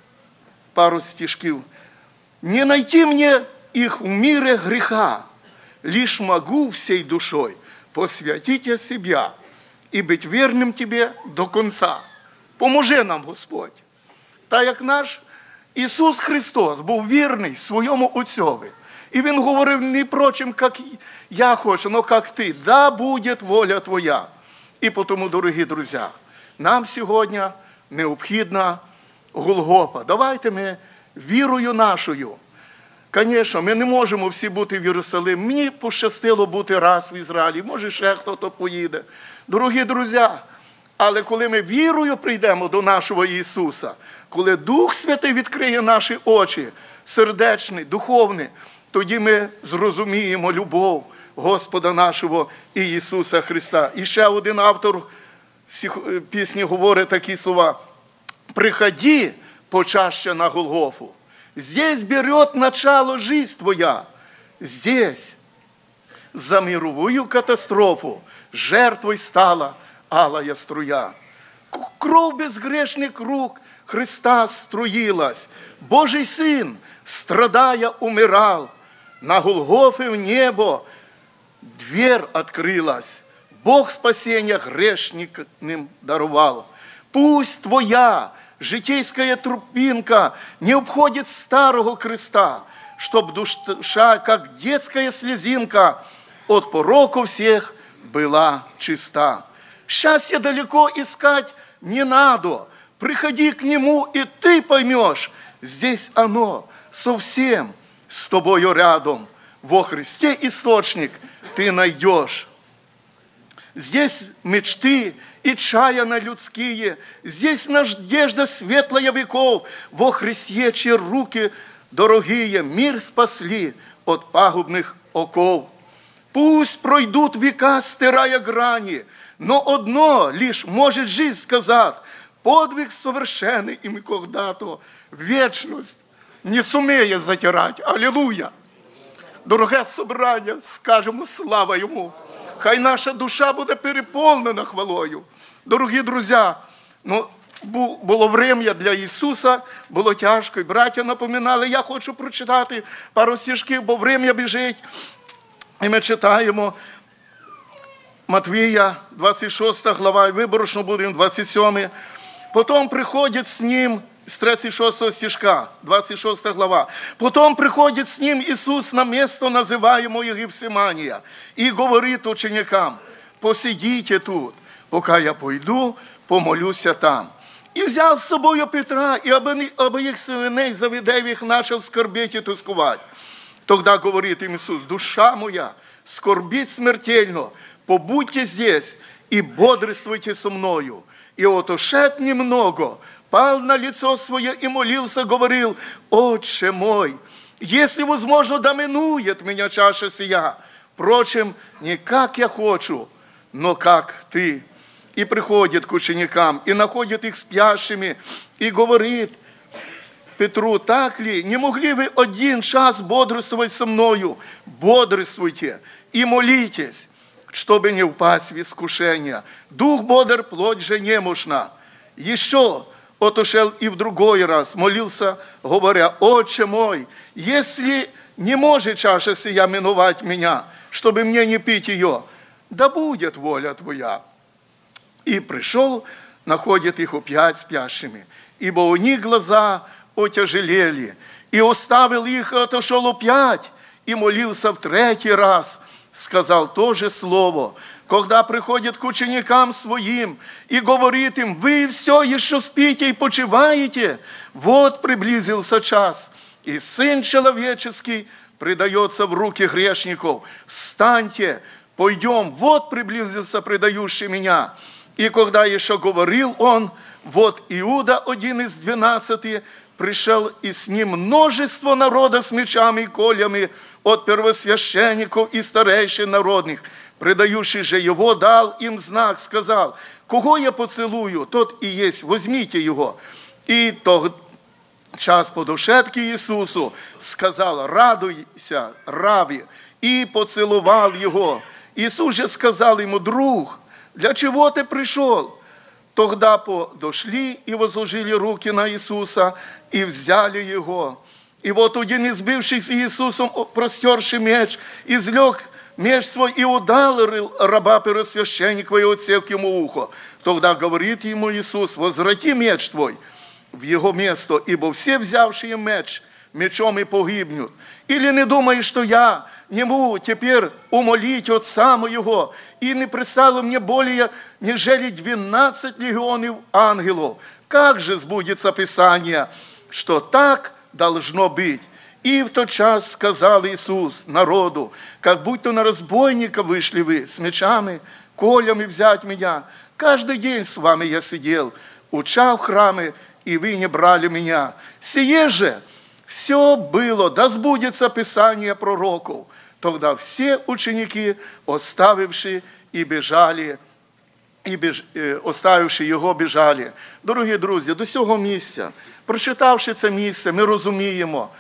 пару стишків. «Не найти мне их в мире греха, лишь могу всей душой посвятить я себя и быть верным тебе до конца». Поможи нам, Господь. Та як наш Ісус Христос був вірний своєму Отцові. І Він говорив не прочим, як я хочу, но як ти. Да буде воля Твоя. І тому, дорогі друзі, нам сьогодні необхідна Голгофа. Давайте ми вірою нашою. Звісно, ми не можемо всі бути в Єрусалимі. Мені пощастило бути раз в Ізраїлі, може ще хтось поїде. Дорогі друзі, але коли ми вірою прийдемо до нашого Ісуса, коли Дух Святий відкриє наші очі, сердечні, духовні, тоді ми зрозуміємо любов Господа нашого і Ісуса Христа. І ще один автор пісні говорить такі слова. «Приходи почаще на Голгофу. Здесь берет начало жизнь твоя. Здесь за мировую катастрофу жертвой стала алая струя. Кров безгрешных рук Христа струилась. Божий Сын, страдая, умирал. На Голгофе в небо дверь открылась. Бог спасения грешникам даровал. Пусть твоя житейская трупинка не обходит старого креста, чтоб душа, как детская слезинка, от пороков всех была чиста. Счастье далеко искать не надо, Приходи к Нему, и ты поймешь, здесь оно совсем с тобою рядом. Во Христе источник ты найдешь. Здесь мечты и чаяния людские, здесь надежда светлая веков. Во Христе, чьи руки дорогие, мир спасли от пагубных оков. Пусть пройдут века, стирая грани, но одно лишь может жизнь сказать: подвиг совершенный им когда-то вечность не сумеє затирать. Аллилуйя! Дороге собрання, скажемо слава Йому. Хай наша душа буде переповнена хвалою. Дорогі друзі, ну, було врем'я для Ісуса, було тяжко, і браття напоминали. Я хочу прочитати пару стишків, бо врем'я біжить. І ми читаємо Матвія, двадцять шоста глава, і виборочно будемо двадцять сьомий. Потім приходять з ним, з тридцять шостого стишка, двадцять шоста глава. Потім приходить з ним Ісус на місто, називаємо Гефсиманія, і говорить ученикам: посидіть тут, поки я пойду, помолюся там. І взяв з собою Петра, і обоїх синей заведев їх, начал скорбеть і тоскувати. Тогда говорит им Иисус: душа моя скорбит смертельно, побудьте здесь и бодрствуйте со мною. И отошед немного, пал на лицо свое и молился, говорил: Отче мой, если возможно, да минует меня чаша сия. Впрочем, не как я хочу, но как ты. И приходит к ученикам, и находит их спящими, и говорит Петру: так ли, не могли вы один час бодрствовать со мною? Бодрствуйте и молитесь, чтобы не упасть в искушение. Дух бодр, плоть же немощна. Еще отошел и в другой раз молился, говоря: Отче мой, если не может чаша сия миновать меня, чтобы мне не пить ее, да будет воля Твоя. И пришел, находит их опять спящими, ибо у них глаза отяжелели, и оставил их, отошел опять, и молился в третий раз, сказал то же слово. Когда приходит к ученикам своим и говорит им: вы все еще спите и почиваете, вот приблизился час, и Сын Человеческий предается в руки грешников. Встаньте, пойдем, вот приблизился предающий меня. И когда еще говорил он, вот Иуда, один из двенадцати, пришел, и с ним множество народа с мечами и колями от первосвященников и старейшин народных. Предающий же его дал им знак, сказал: кого я поцелую, тот и есть, возьмите его. И тот час подошед к Иисусу, сказал: радуйся, рави, и поцеловал его. Иисус же сказал ему: друг, для чего ты пришел? Тогда подошли и возложили руки на Иисуса, и взяли его. И вот один из бывших с Иисусом, простерший меч, извлек меч свой и ударил раба первосвященника и отсек ему ухо. Тогда говорит ему Иисус: возврати меч твой в его место, ибо все взявшие меч мечом и погибнут. Или не думаешь, что я не могу теперь умолить Отца моего, и не представил мне более, нежели двенадцать легионов ангелов? Как же сбудется Писание, что так должно быть? И в тот час сказал Иисус народу: как будто на разбойника вышли вы с мечами, колями взять меня. Каждый день с вами я сидел, уча в храме, и вы не брали меня. Сие же все было, да сбудется Писание пророков. Тогда все ученики, оставивши і бежали, і біж... оставивши його, біжали. Дорогі друзі, до цього місця, прочитавши це місце, ми розуміємо,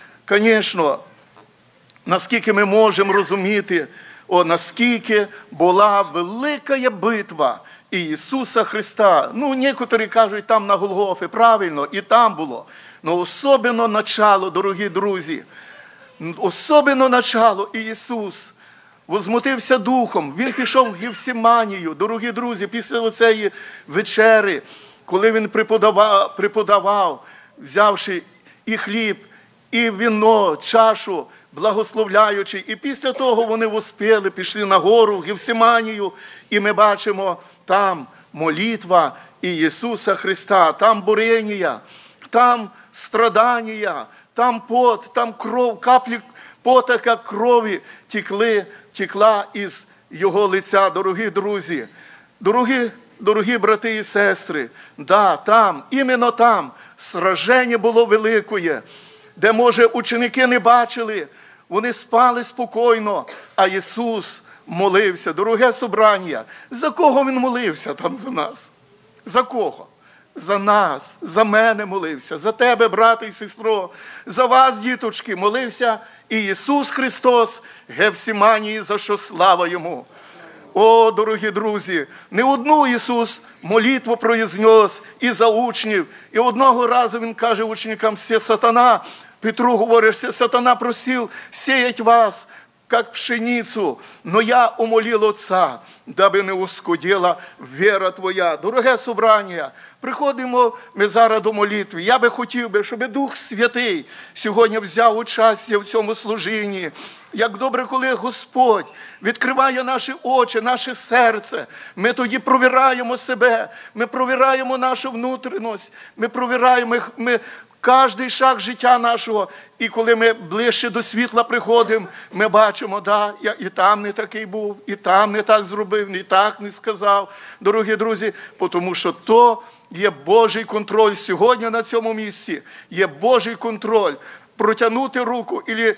звісно, наскільки ми можемо розуміти, о, наскільки була велика битва Ісуса Христа. Ну, некоторі кажуть, там на Голгофі, правильно, і там було. Но особливо начало, дорогі друзі, особливо начало Ісус возмутився духом. Він пішов в Гефсиманію. Дорогі друзі, після цієї вечери, коли він преподавав, преподавав, взявши і хліб, і вино, чашу, благословляючи. І після того вони воспели, пішли на гору в Гефсиманію, і ми бачимо там молитва Иисуса Христа. Там бурение, там страдания, там пот, там кров, каплі пота, як крові, текли, текла із Його лиця. Дорогі друзі, дорогі, дорогі брати і сестри, да, там, іменно там, сраження було великое, де, може, ученики не бачили, вони спали спокійно, а Ісус молився. Дороге собрання, за кого Він молився там за нас? За кого? За нас, за мене молився, за тебе, брате і сестро, за вас, діточки, молився і Ісус Христос в Гефсиманії, за що слава Йому. О, дорогі друзі, не одну Ісус молитву произнес і за учнів, і одного разу Він каже учникам: «Се сатана», Петру говорить: «Се сатана просив сеять вас, как пшеницу, но я умолил Отца, даби не ускуділа віра твоя». Дороге собрання, приходимо ми зараз до молитви. Я би хотів би, щоб Дух Святий сьогодні взяв участь в цьому служінні. Як добре, коли Господь відкриває наші очі, наше серце, ми тоді провіраємо себе, ми провіраємо нашу внутрішність, ми провіраємо ми, кожний шаг життя нашого. І коли ми ближче до світла приходимо, ми бачимо: да, я і там не такий був, і там не так зробив, і так не сказав. Дорогі друзі, тому що то є Божий контроль сьогодні на цьому місці. Є Божий контроль. Протягнути руку, або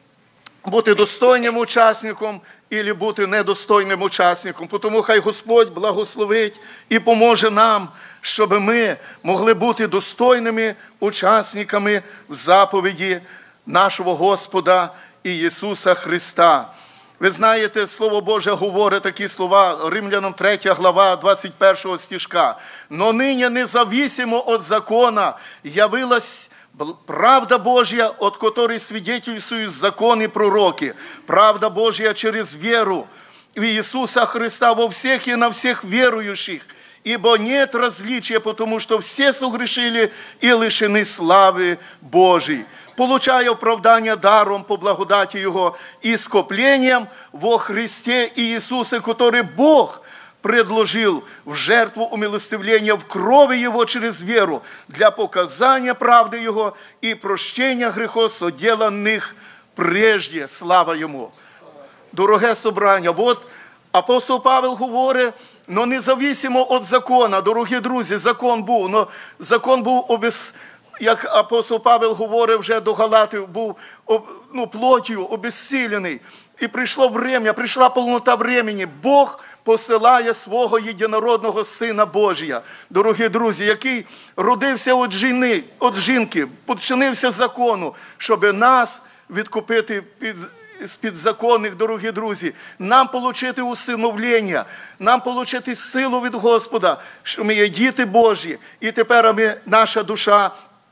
бути достойним учасником, або бути недостойним учасником. Тому хай Господь благословить і поможе нам, щоб ми могли бути достойними учасниками в заповіді нашого Господа Ісуса Христа. Ви знаєте, Слово Боже говорить такі слова, Римлянам третя глава, двадцять першого стишка. «Но ныне независимо от закона явилась правда Божья, от которой свидетельствуют законы и пророки. Правда Божья через веру в Иисуса Христа во всех и на всех верующих. Ибо нет различия, потому что все согрешили и лишены славы Божьей, получая оправдание даром по благодати Его, искуплением во Христе Иисусе, который Бог предложил в жертву умилостивления в крови Его через веру для показания правды Его и прощения грехов, соделанных прежде». Слава Йому! Дороге собрання, от апостол Павел говорить: «Но независимо від закона». Дорогі друзі, закон був, но закон був обез... як апостол Павел говорив вже до Галатів, був ну, плотью обезсилений. І прийшло время, прийшла повнота времени. Бог посилає свого єдинородного Сина Божія, дорогі друзі, який родився від жіни, від жінки, підчинився закону, щоб нас відкупити під, з-під законних, дорогі друзі, нам отримати усиновлення, нам отримати силу від Господа, що ми є діти Божі, і тепер ми, наша душа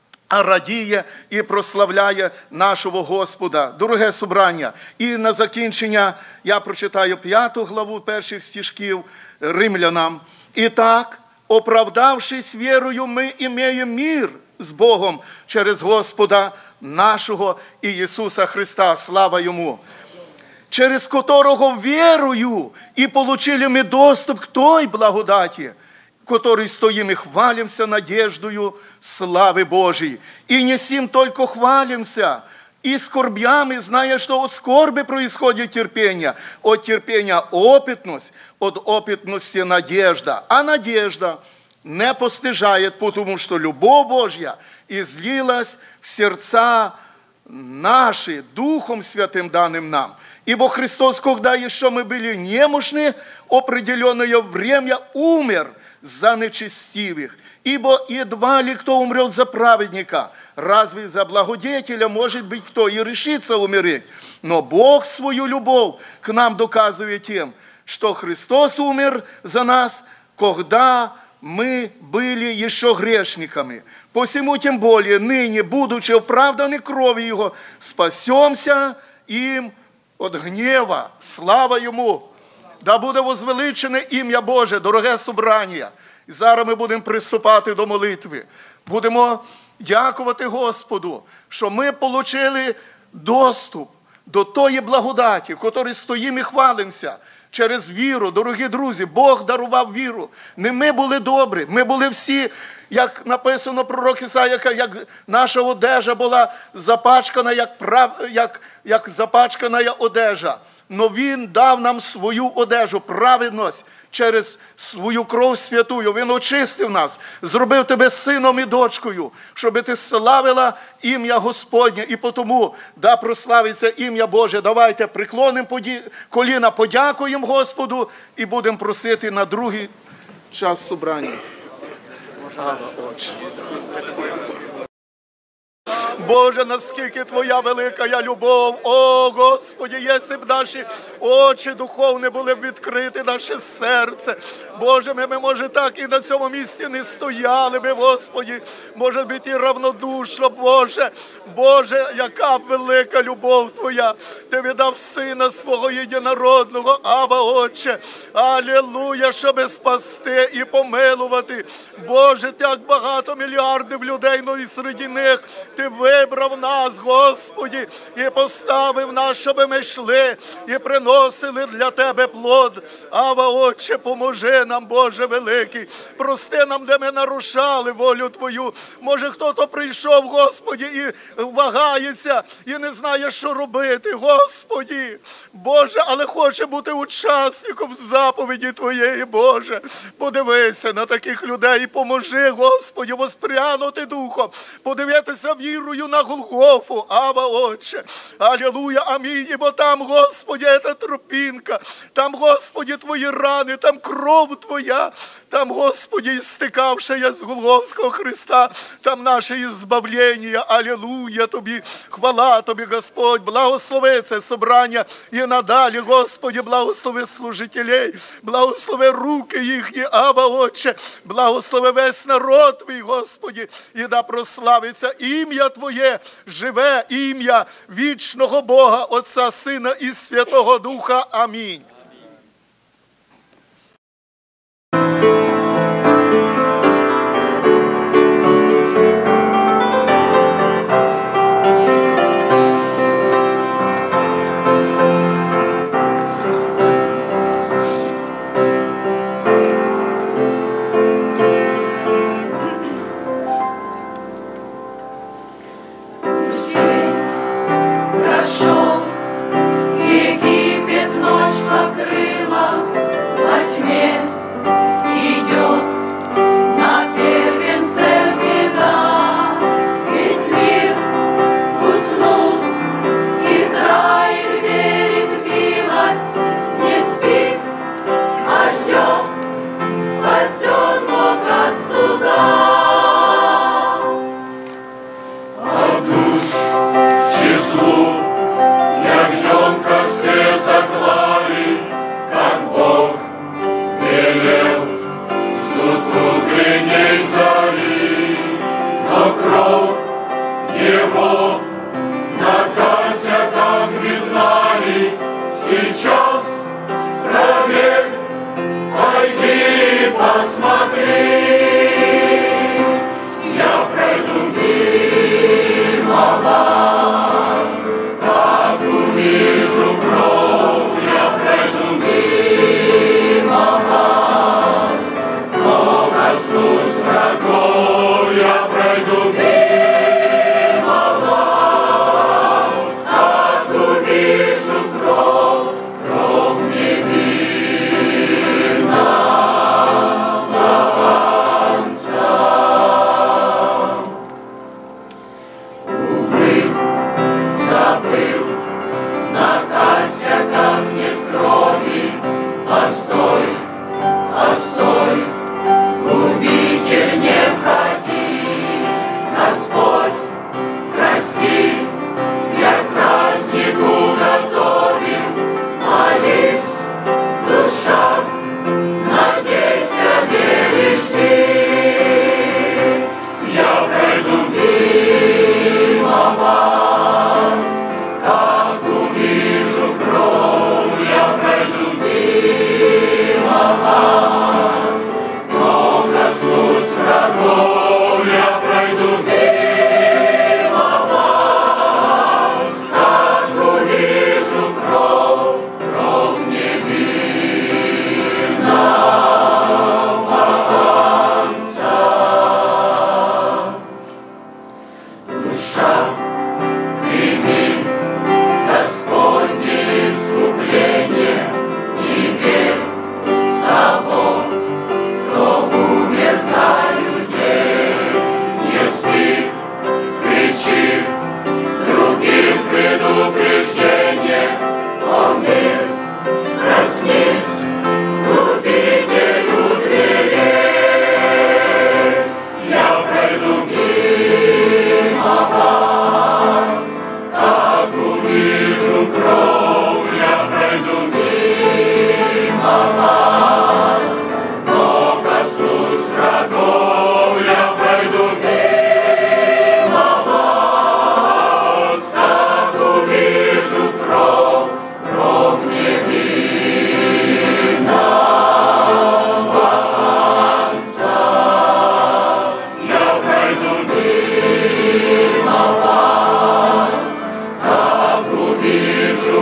радіє і прославляє нашого Господа. Дороге собрання, і на закінчення я прочитаю п'яту главу перших стишків Римлянам. «Итак, оправдавшись вірою, ми імеємо мир з Богом через Господа нашого Ісуса Христа». Слава Йому! «Через которого вірою і получили ми доступ к той благодаті, который стоим и хвалимся надеждою славы Божией. И не сим только хвалимся, и скорбями, зная, что от скорби происходит терпение, от терпения опытность, от опытности надежда. А надежда не постижает, потому что любовь Божья излилась в сердца наши Духом Святым данным нам. Ибо Христос, когда еще мы были немощны, определенное время умер за нечестивых. Ибо едва ли кто умрет за праведника, разве за благодетеля может быть кто и решится умереть. Но Бог свою любовь к нам доказывает тем, что Христос умер за нас, когда мы были еще грешниками. Посему тем более ныне, будучи оправданы кровью Его, спасемся им от гнева. Слава Йому! Да буде возвеличене ім'я Боже, дороге собрання. І зараз ми будемо приступати до молитви. Будемо дякувати Господу, що ми отримали доступ до тої благодаті, в якій стоїмо і хвалимося, через віру, дорогі друзі, Бог дарував віру. Не ми були добрі, ми були всі, як написано пророк Ісая, як наша одежа була запачкана, як, прав, як, як запачкана одежа. Но Він дав нам свою одежу, праведність через свою кров святую. Він очистив нас, зробив тебе сином і дочкою, щоб ти славила ім'я Господнє. І потому, да прославиться ім'я Боже. Давайте приклонимо коліна, подякуємо Господу і будемо просити на другий час собрання. Ава, Отче. Боже, наскільки Твоя велика я любов, о, Господи, якщо б наші очі духовні були б відкриті, наше серце. Боже, ми, ми, може, так і на цьому місці не стояли би, Господи, може бути і равнодушно, Боже. Боже, яка велика любов Твоя. Ти віддав Сина свого єдинородного, Ава, Отче. Алілуя, щоб спасти і помилувати. Боже, так багато мільярдів людей, ну і серед них Ти вибрав нас, Господи, і поставив нас, щоб ми йшли і приносили для Тебе плод. Ава, Отче, поможи нам, Боже великий. Прости нам, де ми нарушали волю Твою. Може, хто-то прийшов, Господи, і вагається, і не знає, що робити, Господи. Боже, але хоче бути учасником заповіді Твоєї, Боже. Подивися на таких людей і поможи, Господи, воспрянути духом, подивитися вірою на Голгофу, Ава, Отче. Алілуя, амінь. Бо там, Господи, ця тропінка, там, Господи, Твої рани, там кров Твоя, там, Господи, стикавши я з Голгофського Христа, там наше ізбавлення. Алілуя Тобі, хвала Тобі, Господь. Благослови це собрання і надалі, Господи, благослови служителей, благослови руки їхні, Ава, Отче, благослови весь народ Твій, Господи, і да прославиться ім'я Твоє, живе ім'я вічного Бога, Отця, Сина і Святого Духа. Амінь. Прошел, Египет ночь покрыл.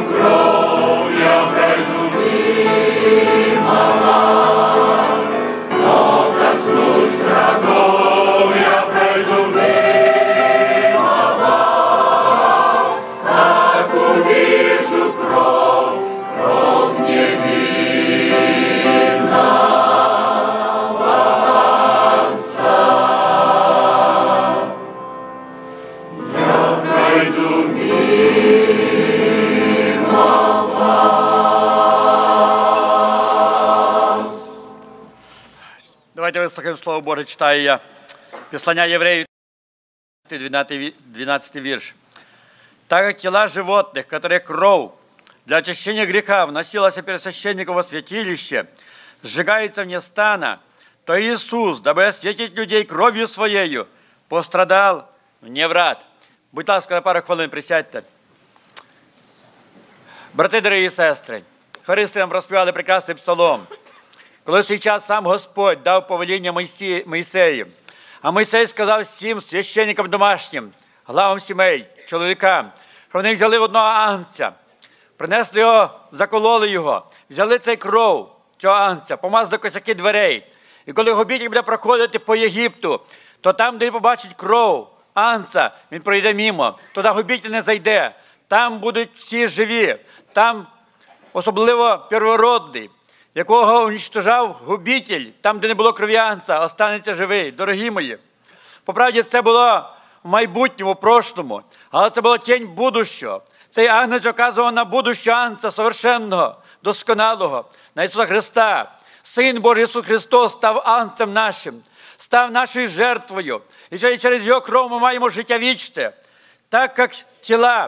Давайте выслушаем Слово Божие, читаю я. Послание евреев, двенадцатый вирш. «Так как тела животных, которые кровь для очищения греха вносилась первосвященнику во святилище, сжигается вне стана, то Иисус, дабы осветить людей кровью Своею, пострадал вне врат». Будь ласка, на пару хвилин присядьте. Брати, дорогі сестри, хористи нам розпівали прекрасний псалом. Коли свій час сам Господь дав повеління Мойсею, а Мойсей сказав всім священникам домашнім, главам сімей, чоловікам, що вони взяли одного агнця, принесли його, закололи його, взяли цей кров цього агнця, помазали косяки дверей. І коли губитель буде проходити по Єгипту, то там, де він побачить кров агнця, він пройде мимо, туди губитель не зайде. Там будуть всі живі, там особливо первородний, якого уничтожав губитель, там, де не було крові агнця, останеться живий. Дорогі мої, по правді, це було в майбутньому, в прошлому, але це була тінь будущого. Цей агнець оказував на будущого агнця совершенного, досконалого, на Ісуса Христа. Син Божий Ісус Христос став агнцем нашим, став нашою жертвою. І через Його кров ми маємо життя вічне. Так, як тіла,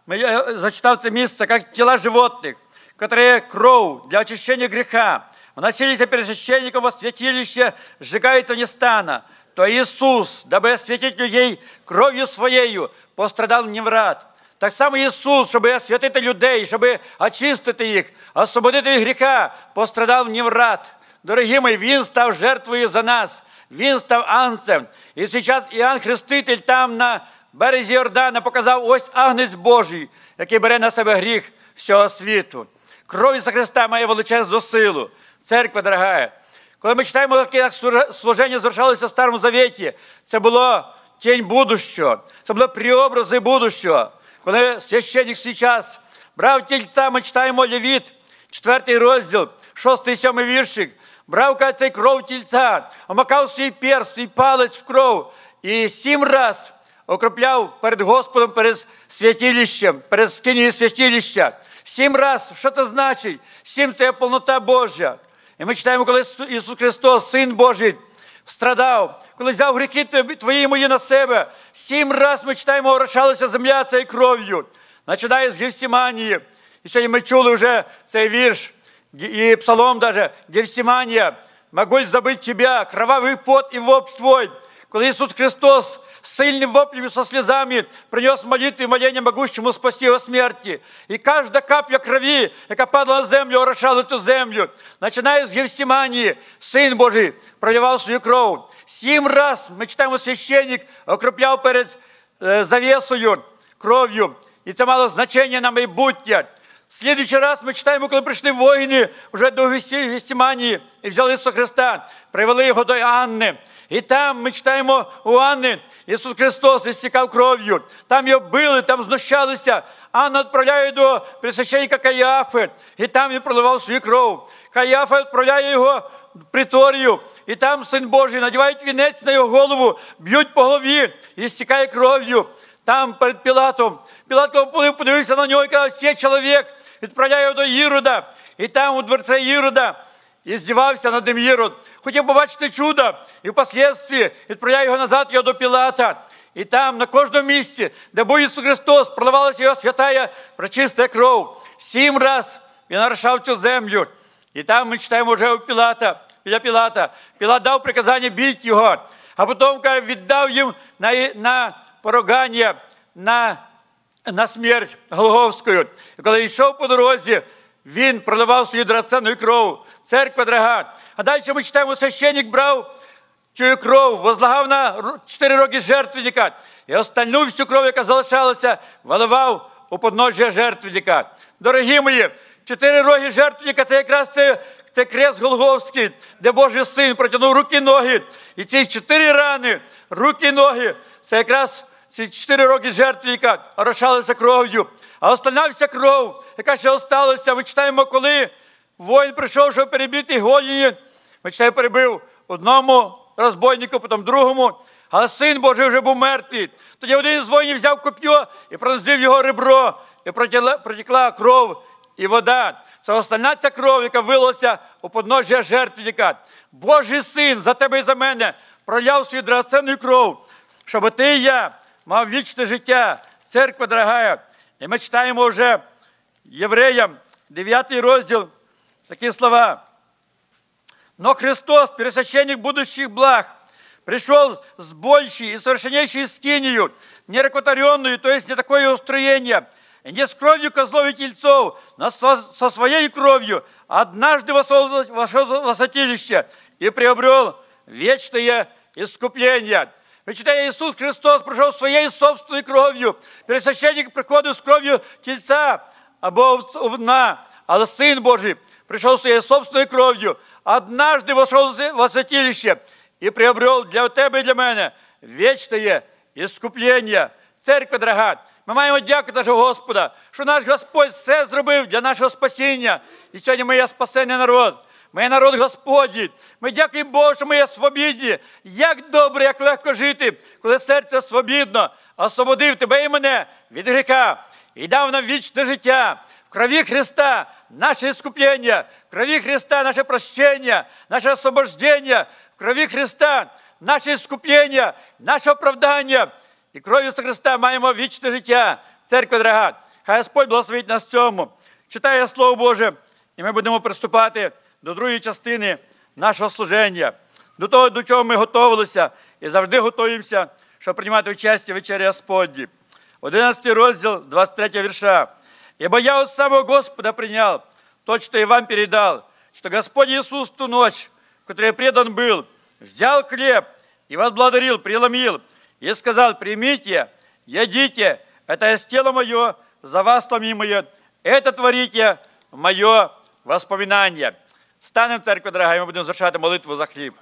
я зачитав це місце, як тіла животних, которые кровь для очищения греха вносились первосвященником во святилище, сжигается вне стана, то Иисус, дабы осветить людей кровью Своею, пострадал вне врат. Так само Ісус, щоб освятити людей, щоб очистити їх, освободити від гріха, пострадав вне врат. Дорогі мої, Він став жертвою за нас, Він став агнцем. І зараз Іоанн Хреститель там на березі Йордана показав ось агнець Божий, який бере на себе гріх всього світу. Кров Ісуса Христа має величезну силу. Церква дорога. Коли ми читаємо, як служення звершалося в Старому Завіті, це було тінь будущого, це було преобрази будущого. Коли священник в свій час брав тільця, ми читаємо Левіт, четвертий розділ, шостий, сьомий віршик, брав цей кров тільця, омакав свій перст, свій палець в кров і сім раз окропляв перед Господом, перед святилищем, перед скинією святилища. Сім раз, що це значить? Сім – це повнота Божа. І ми читаємо, коли Ісус Христос, Син Божий, страдав, коли взяв гріхи твої і мої на себе. Сім раз ми читаємо, орошалася земля цією кров'ю. Починає з Гефсиманії. І сьогодні ми чули вже цей вірш, і псалом даже, Гефсиманія, «Могу забыть тебя, кровавый пот и вопль твой». Коли Ісус Христос сильным воплем и со слезами принес молитвы и моления могущему спасти его смерти. И каждая капля крови, яка падала на землю, орошала цю землю. Начиная з Гефсиманії, Син Божий проливав свою кров. Сім раз, ми читаємо, священник окропляв перед е, завісою кров'ю. І це мало значення на майбутнє. Слідуючий раз ми читаємо, коли прийшли воїни вже до Гефсиманії і взяли Ісуса Христа, привели його до Анни. І там ми читаємо у Анни, Ісус Христос істікав кров'ю. Там його били, там знущалися. Анна відправляє до пресвященника Каяфи, і там він проливав свою кров. Каяфа відправляє його в приторію, і там Син Божий надівають вінець на його голову, б'ють по голові, і стікає кров'ю. Там перед Пілатом. Пілат, коли подивився на нього і казав, «Сє чоловік», відправляє його до Ірода. І там у дворце Ірода і здівався над ним Ірод. Хотів побачити чудо, і впоследствии відправляє його назад його до Пілата. І там на кожному місці, де був Ісус Христос, проливалася його святая, пречиста кров. Сім раз він нарушав цю землю. І там ми читаємо вже у Пілата, біля Пілата. Пілат дав приказання бити його, а потім каже, віддав їм на, на порогання, на, на смерть Голгофську. І коли йшов по дорозі, він проливав свою драгоценну кров. Церква дорога. А далі ми читаємо, священник брав цю кров, возлагав на чотири роки жертвенника. І остальну всю кров, яка залишалася, виливав у подножжя жертвенника. Дорогі мої, чотири роги жертвника – це якраз це, це крест Голгофський, де Божий Син протягнув руки і ноги. І ці чотири рани, руки і ноги, це якраз ці чотири роки жертвника орошалися кров'ю. А остальна вся кров, яка ще осталася, ми читаємо, коли воїн прийшов, щоб перебити голії. Ми читаємо, перебив одному розбойнику, потім другому, а Син Божий вже був мертвий. Тоді один з воїнів взяв коп'є і пронзив його ребро, і протекла, протекла кров і вода. Це остальна ця кров, яка вилилася у подножжя жертвника. Божий Син за тебе і за мене проляв свою драгоценну кров, щоб ти і я мав вічне життя, церква дорогая. І ми читаємо вже Євреям, дев'ятий розділ, такі слова. Но Христос, пересвященник будущих благ, пришел с большей и совершеннейшей скинию, не ракотаренную, то есть не такое устроение, не с кровью козлов и тельцов, но со своей кровью однажды вошел во святилище и приобрел вечное искупление. Вы читаете, Иисус Христос пришел своей собственной кровью. Пересвященник приходил с кровью тельца або овна, а Сын Божий пришел своей собственной кровью, однажды вошел во святилище и приобрел для тебе и для мене вечное искупление. Церква дорога, ми маємо дякувати нашого Господа, що наш Господь все зробив для нашого спасіння. І сьогодні ми є спасений народ. Ми є народ Господній. Ми дякуємо Богу, що ми є свобідні. Як добре, як легко жити, коли серце свобідно, освободив тебе і мене від гріха і дав нам вічне життя. В крові Христа наше искупление, в крові Христа наше прощення, наше освобождення, в крові Христа наше искупление, наше оправдання. І кров'ю Христа маємо вічне життя. Церква дорога, хай Господь благословить нас цьому. Читає Слово Боже, і ми будемо приступати до другої частини нашого служення. До того, до чого ми готувалися і завжди готуємося, щоб приймати участь в вечері Господній. одинадцятий розділ, двадцять третього вірша. «Ибо я от самого Господа принял то, что и вам передал, что Господь Иисус в ту ночь, в которой предан был, взял хлеб и возблагодарил, преломил, и сказал: примите, едите, это есть тело мое, за вас томимое, это творите в мое воспоминание». Встанемо, церква дорога, і ми будемо завершати молитву за хліб.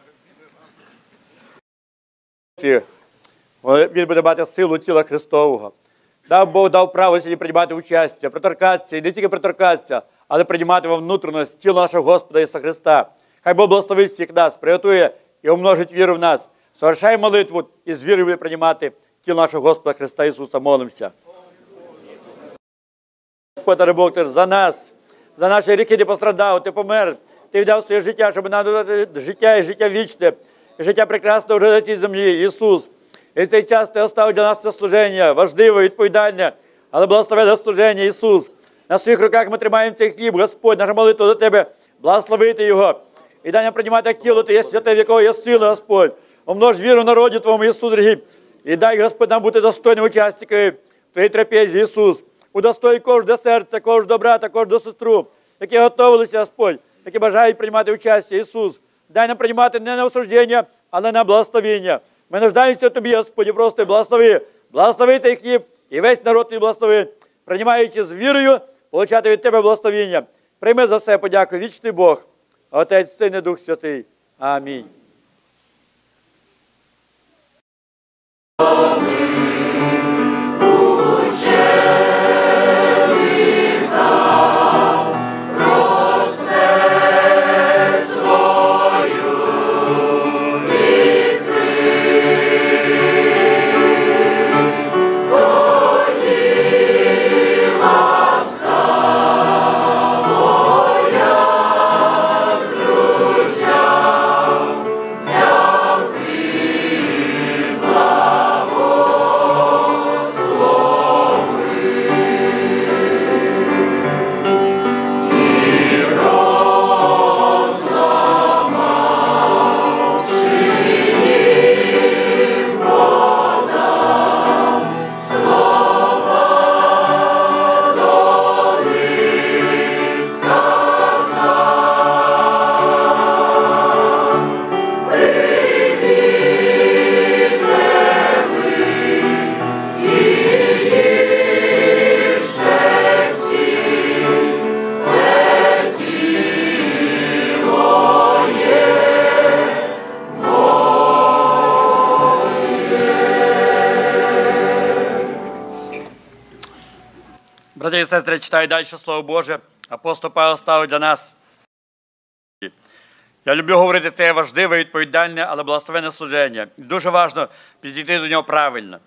Він буде мати силу тіла Христового. Дав Бог дав право сьогодні приймати участь, приторкатися, і не тільки приторкатися, але приймати во внутрішність тіло нашого Господа Ісуса Христа. Хай Бог благословить всіх нас, приготує і умножить віру в нас. Совершай молитву і з вірою приймати тіло нашого Господа Христа Ісуса. Молимося. Господи Бог, Ти за нас, за наші гріхи Ти пострадав, Ти помер, Ти віддав своє життя, щоб нам дати життя і життя вічне, і життя прекрасне вже на цій землі. Ісус, і в цей час Ти оставив для нас це служення, важливе, відповідальне, але благословенне служення, Ісус. На своїх руках ми тримаємо цей хліб, Господь, наша молитва до Тебе, благословити його. І дай нам приймати як тіло, Ти є святе, в якого є сила, Господь. Умнож віру в народі Твоєму, Ісус, дорогий. І дай, Господь, нам бути достойними учасниками в Твоїй трапезі, Ісус. Удостой кожне серце, кожного брата, кожну сестру, які готовилися, Господь, які бажають приймати участь, Ісус. Дай нам приймати не на осуждення, але на благословення. Ми нуждаємося в Тобі, Господь, просто благослови. Благослови цей хліб і весь народ Твій благослови. Приймаючи з вірою, получати від Тебе благословення. Прийми за все подяку, вічний Бог, Отець, Син і Дух Святий. Амінь. Брати і сестри, читаю далі Слово Боже. Апостол Павло ставить для нас. Я люблю говорити, це є важливе, відповідальне, але благословенне служення. Дуже важливо підійти до нього правильно.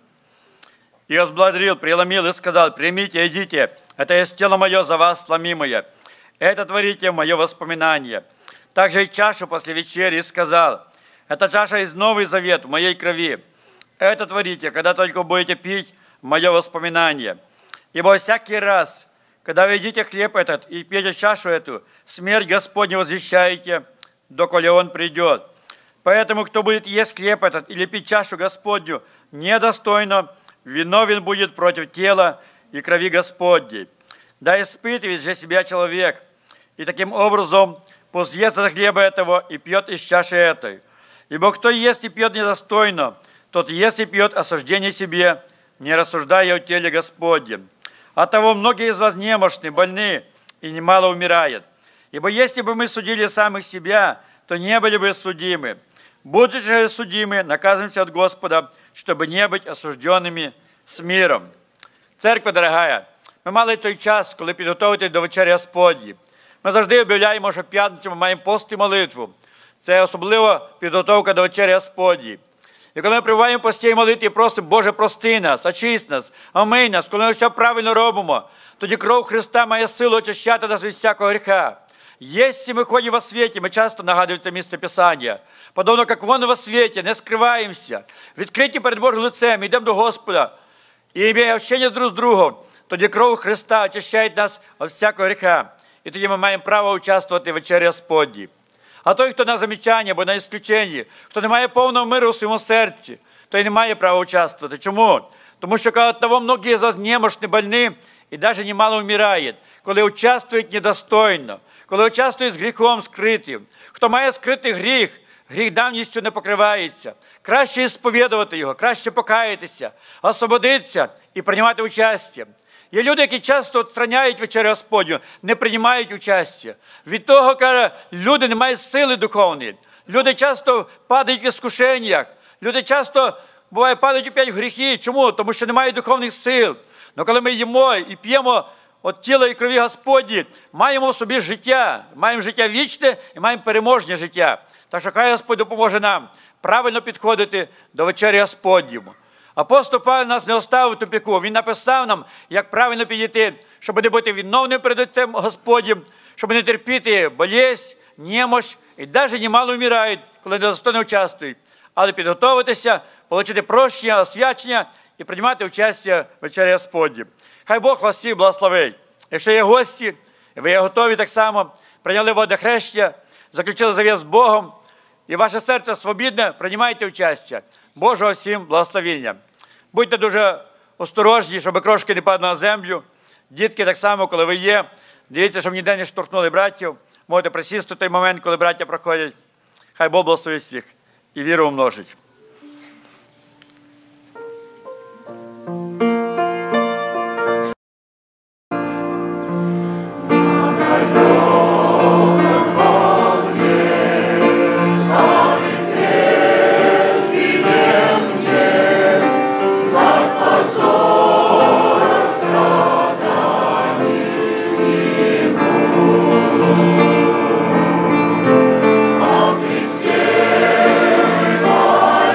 И возблагодарил, преломил и сказал: примите, идите, это есть тело мое за вас сломимое. Это творите в мое воспоминание. Также и чашу после вечери сказал: это чаша из Новый Завет в моей крови. Это творите, когда только будете пить в мое воспоминание. Ибо всякий раз, когда вы едите хлеб этот и пьете чашу эту, смерть Господню возвещаете, доколе Он придет. Поэтому, кто будет есть хлеб этот или пить чашу Господню недостойно, виновен будет против тела и крови Господней. Да испытывает же себя человек, и таким образом пусть ест от хлеба этого и пьет из чаши этой. Ибо кто ест и пьет недостойно, тот ест и пьет осуждение себе, не рассуждая о теле Господнем. Оттого многие из вас немощны, больны, и немало умирает. Ибо если бы мы судили самих себя, то не были бы судимы. Будучи же судимы, наказываемся от Господа, чтобы не быть осужденными с миром. Церква дорогая, ми мали той час, коли підготуватись до вечері Господні. Ми завжди об'являємо, що п'ятницю ми маємо пост і молитву. Це особливо підготовка до вечері Господні. І коли ми прибуваємо в пості і молитві і просимо: Боже, прости нас, очисть нас, омий нас, коли ми все правильно робимо, тоді кров Христа має силу очищати нас від всякого гріха. Если мы ходим во свете, мы часто нагадываем це місце Писання, подобно як вон во свете, не скриваємося, відкриті перед Божим лицем, йдемо до Господа і імеємо общення друг з другом, тоді кров Христа очищає нас від всякого гріха. І тоді ми маємо право участвувати в вечері Господній. А той, хто на замічанні або на ісключенні, хто не має повного миру у своєму серці, той не має права участвувати. Чому? Тому що от того многие з вас немощні, больні і навіть немало вмирають, коли участвують недостойно, коли участвують з гріхом скритим. Хто має скритий гріх, гріх давністю не покривається. Краще сповідувати його, краще покаятися, освободитися і приймати участь. Є люди, які часто відстраняють вечерю Господню, не приймають участі. Від того, каже, люди не мають сили духовної. Люди часто падають в іскушеннях. Люди часто, буває, падають опять в гріхи. Чому? Тому що немає духовних сил. Але коли ми їмо і п'ємо від тіла і крові Господні, маємо в собі життя. Маємо життя вічне і маємо переможне життя. Так що хай Господь допоможе нам правильно підходити до вечері Господньому. Апостол Павло нас не оставив в тупику. Він написав нам, як правильно підійти, щоб не бути виновним перед Отцем Господнім, щоб не терпіти болезнь, немощ і навіть немало вмирають, коли недостойно участвують. Але підготуватися, отримати прощення, освячення і приймати участь в вечері Господній. Хай Бог вас всіх благословить. Якщо є гості, ви є готові так само, прийняли водохрещення, заключили завіт з Богом, і ваше серце свобідне, приймайте участь. Божого всім благословення. Будьте дуже осторожні, щоб крошки не падали на землю. Дітки так само, коли ви є, дивіться, щоб ніде не штовхнули братів. Можете присісти в той момент, коли браття проходять. Хай Бог благословить всіх і віру умножить. Christie, my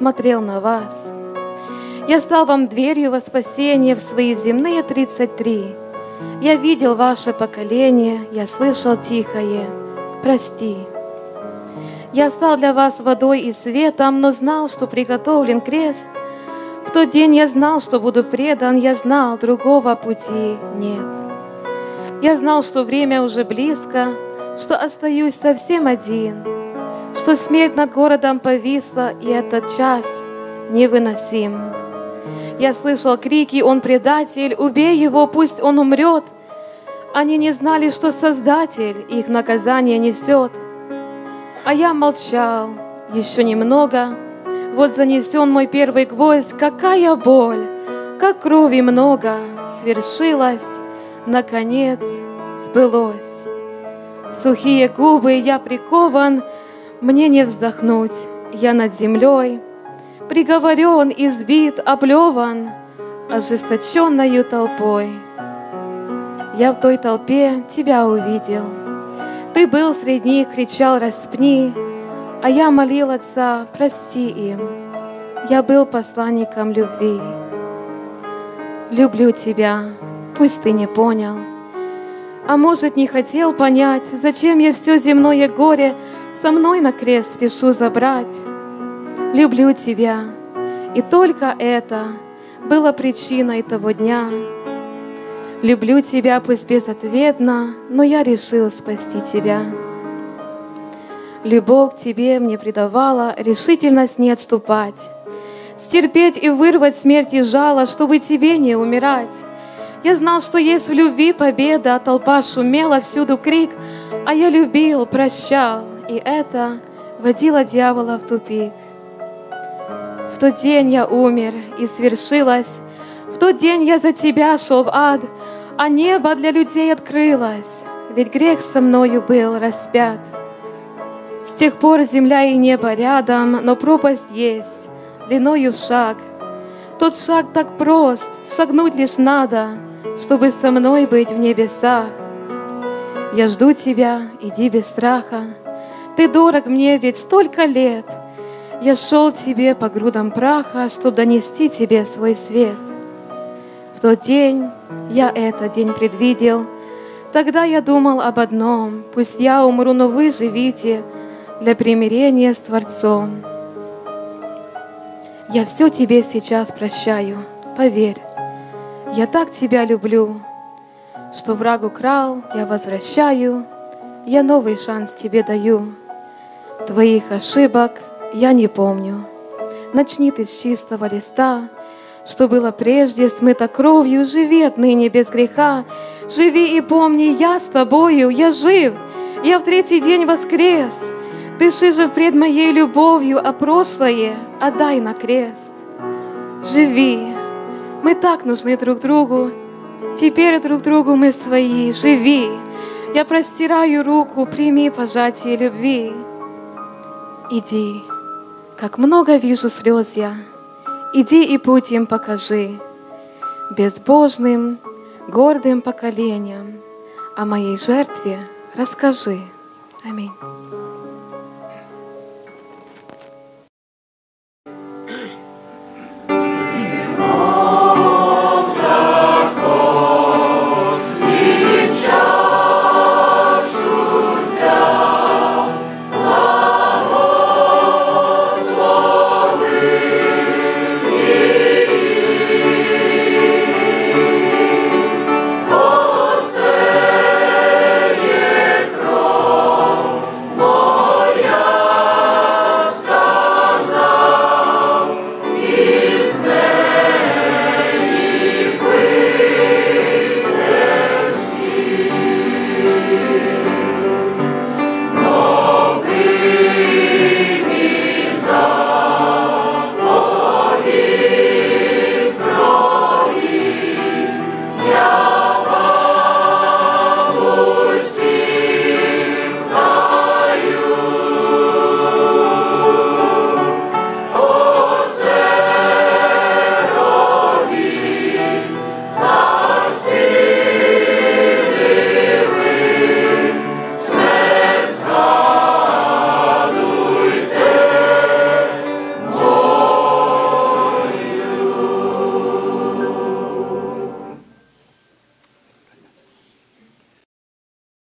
смотрел на вас. Я стал вам дверью во спасение в свои земные тридцать три. Я видел ваше поколение, я слышал тихое «Прости». Я стал для вас водой и светом, но знал, что приготовлен крест. В тот день я знал, что буду предан, я знал, другого пути нет. Я знал, что время уже близко, что остаюсь совсем один, что смерть над городом повисла, и этот час невыносим. Я слышал крики: «Он предатель, убей его, пусть он умрет». Они не знали, что Создатель их наказание несет. А я молчал, еще немного, вот занесен мой первый гвоздь. Какая боль, как крови много, свершилось, наконец сбылось. В сухие губы я прикован, мне не вздохнуть, я над землей приговорен, избит, оплеван ожесточенною толпой. Я в той толпе тебя увидел. Ты был среди них, кричал: «Распни!» А я молил Отца: «Прости им». Я был посланником любви. Люблю тебя, пусть ты не понял, а может, не хотел понять, зачем я все земное горе со мной на крест спешу забрать. Люблю тебя, и только это было причиной того дня. Люблю тебя, пусть безответно, но я решил спасти тебя. Любовь к тебе мне придавала решительность не отступать, стерпеть и вырвать смерть и жало, чтобы тебе не умирать. Я знал, что есть в любви победа, а толпа шумела, всюду крик, а я любил, прощал, и это водило дьявола в тупик. В тот день я умер, и свершилось, в тот день я за тебя шел в ад, а небо для людей открылось, ведь грех со мною был распят. С тех пор земля и небо рядом, но пропасть есть, длиною в шаг. Тот шаг так прост, шагнуть лишь надо, чтобы со мной быть в небесах. Я жду тебя, иди без страха, ты дорог мне, ведь столько лет. Я шел тебе по грудам праха, чтоб донести тебе свой свет. В тот день я этот день предвидел, тогда я думал об одном: пусть я умру, но вы живите для примирения с Творцом. Я все тебе сейчас прощаю, поверь, я так тебя люблю, что враг украл, я возвращаю, я новый шанс тебе даю. Твоих ошибок я не помню, начни ты с чистого листа. Что было прежде смыто кровью, живи отныне без греха. Живи и помни, я с тобою, я жив, я в третий день воскрес. Дыши же пред моей любовью, а прошлое отдай на крест. Живи, мы так нужны друг другу, теперь друг другу мы свои. Живи, я простираю руку, прими пожатие любви. Иди, как много вижу слез я, иди и путь им покажи, безбожным, гордым поколениям о моей жертве расскажи. Аминь.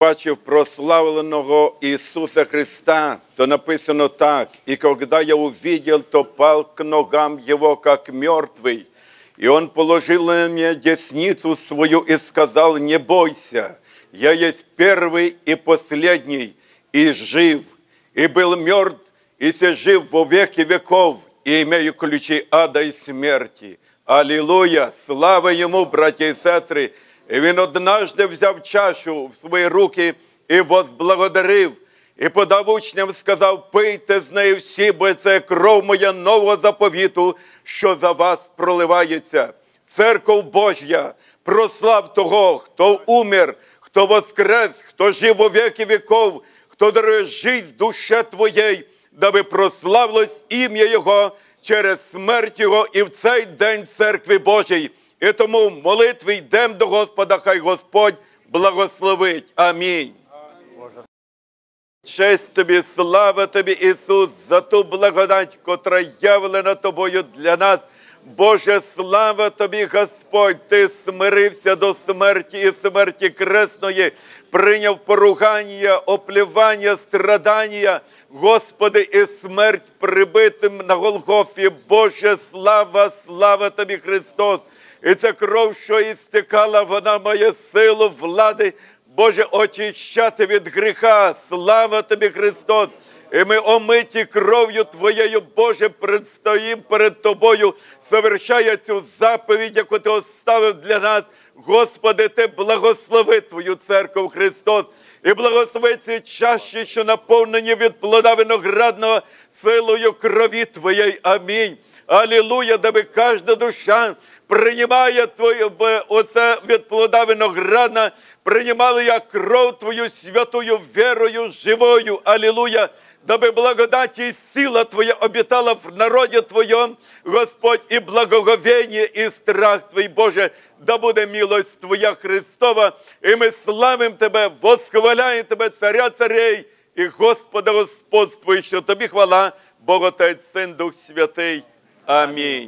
бачив прославленого Ісуса Христа, то написано так: «И когда я увидел, то пал к ногам Его, как мертвый. И Он положил на меня десницу свою и сказал: не бойся, я есть первый и последний, и жив, и был мертв, и се жив во веки веков, и имею ключи ада и смерти». Аллилуйя! Слава Йому, браті і сестри! І Він однажды взяв чашу в свої руки і возблагодарив, і подав учням, сказав: пийте з неї всі, бо це кров моя нового заповіту, що за вас проливається. Церков Божя, прослав того, хто умер, хто воскрес, хто жив во веки веков, хто дарує жизнь душе твоєї, даби прославилось ім'я Його через смерть Його і в цей день Церкви Божій. І тому в молитві йдемо до Господа, хай Господь благословить. Амінь. Честь тобі, слава тобі, Ісус, за ту благодать, котра явлена тобою для нас. Боже, слава тобі, Господь, ти смирився до смерті і смерті кресної, прийняв поругання, оплювання, страдання, Господи, і смерть прибитим на Голгофі. Боже, слава, слава тобі, Христос. І ця кров, що істекала, вона має силу, влади, Боже, очищати від гріха. Слава тобі, Христос. І ми омиті кров'ю Твоєю, Боже, предстоїмо перед Тобою, совершає цю заповідь, яку Ти оставив для нас. Господи, Ти благослови Твою церкву, Христос, і благослови ці чаші, що наповнені від плода виноградного, силою крові Твоєї. Амінь. Алілуя, даби кожна душа приймає Твою, оце від плода виноградна, приймали як кров Твою святою вірою живою. Алілуя. Даби благодать і сила Твоя обітала в народі Твоєму, Господь, і благоговіння, і страх Твій, Боже, да буде милость Твоя Христова, і ми славимо Тебе, восхваляємо Тебе, Царя царей, і Господа господствуючого. Тобі хвала, Бог Отець, Син, Дух Святий. Амінь.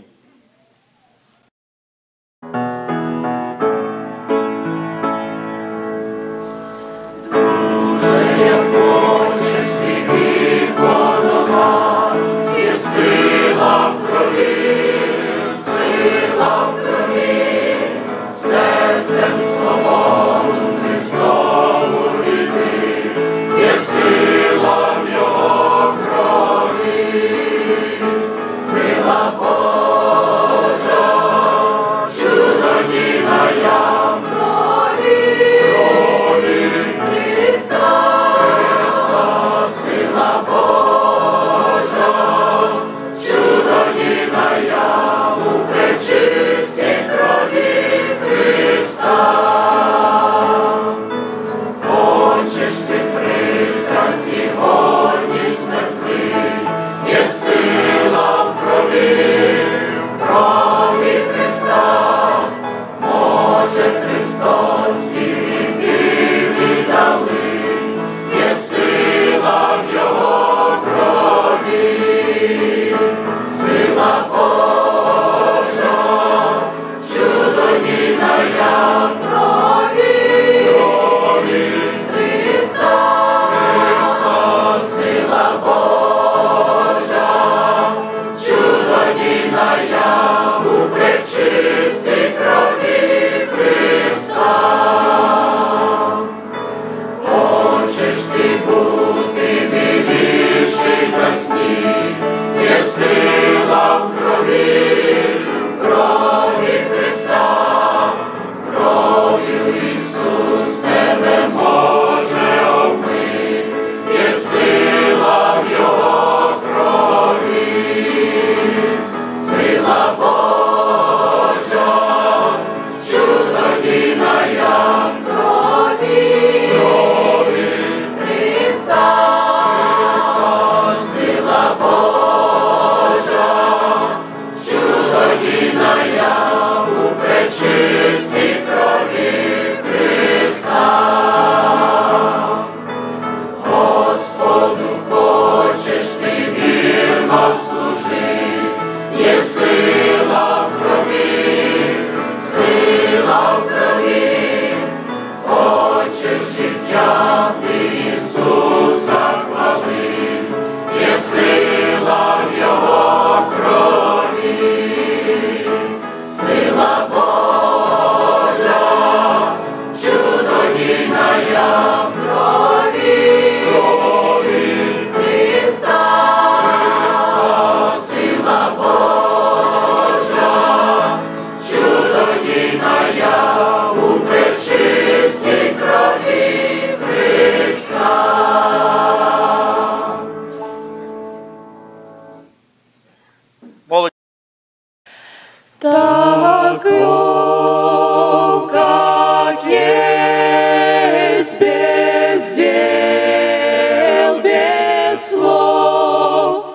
Життя Так лов, как есть, без дел, без слов,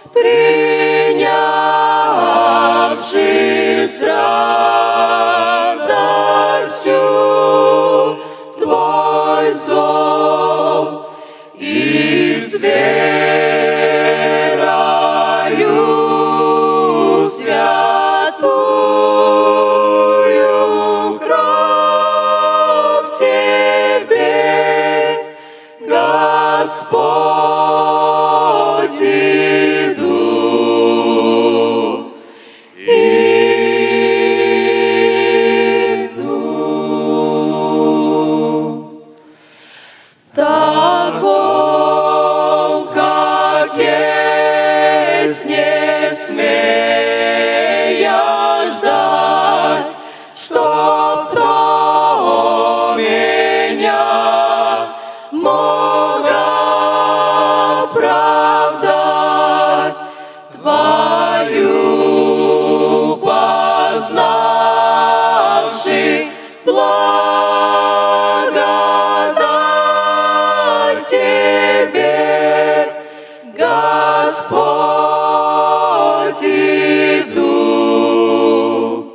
принявший с радостью Твой зов и с верою святую кровь Тебе, Господь, иду, иду. Таков, как есть, не смея ждать, что кто меня мог оправдать, Твою познавший благодать Тебе, Господь, иду,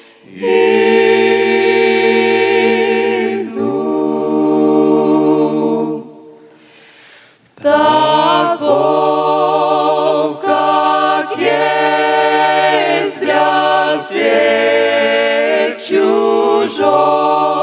иду. Таков, как есть для всех чужой,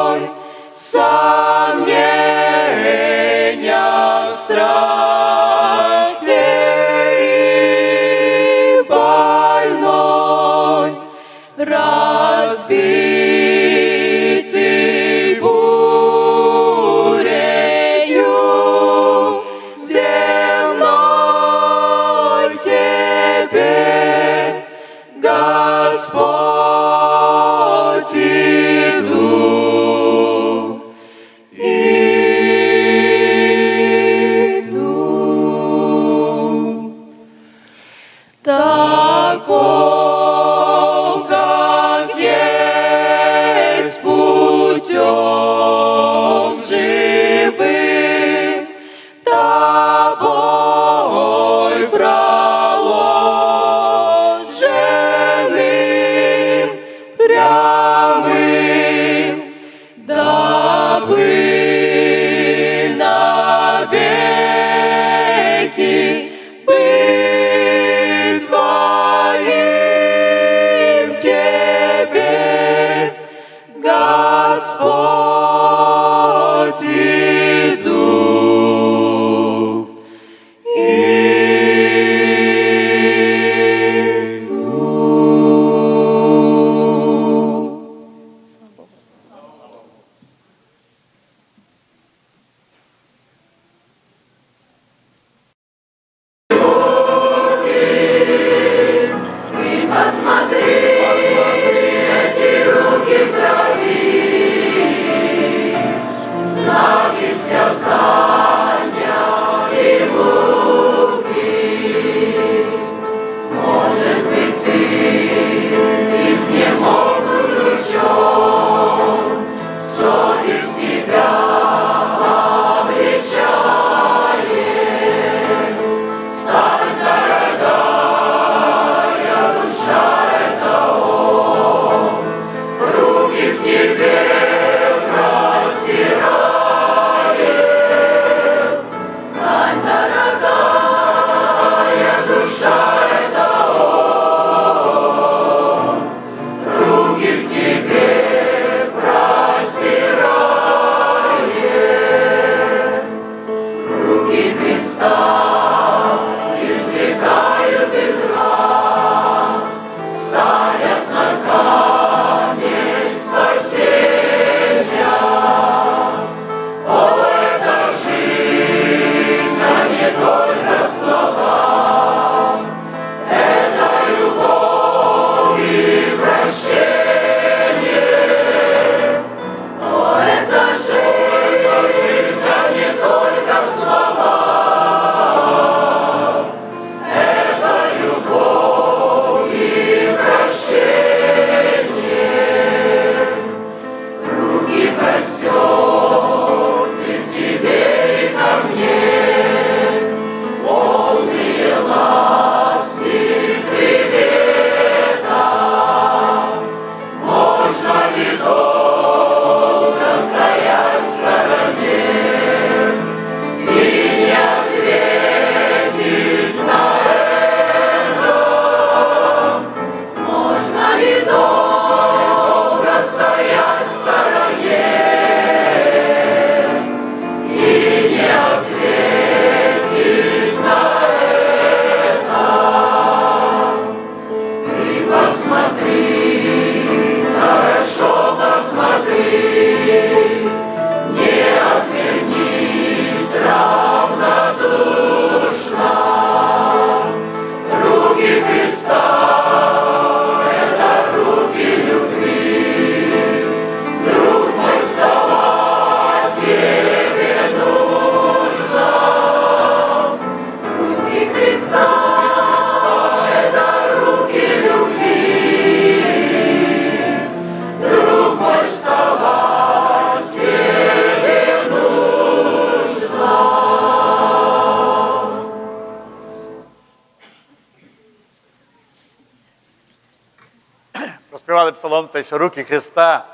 Проспевали псалом цей, що руки Христа,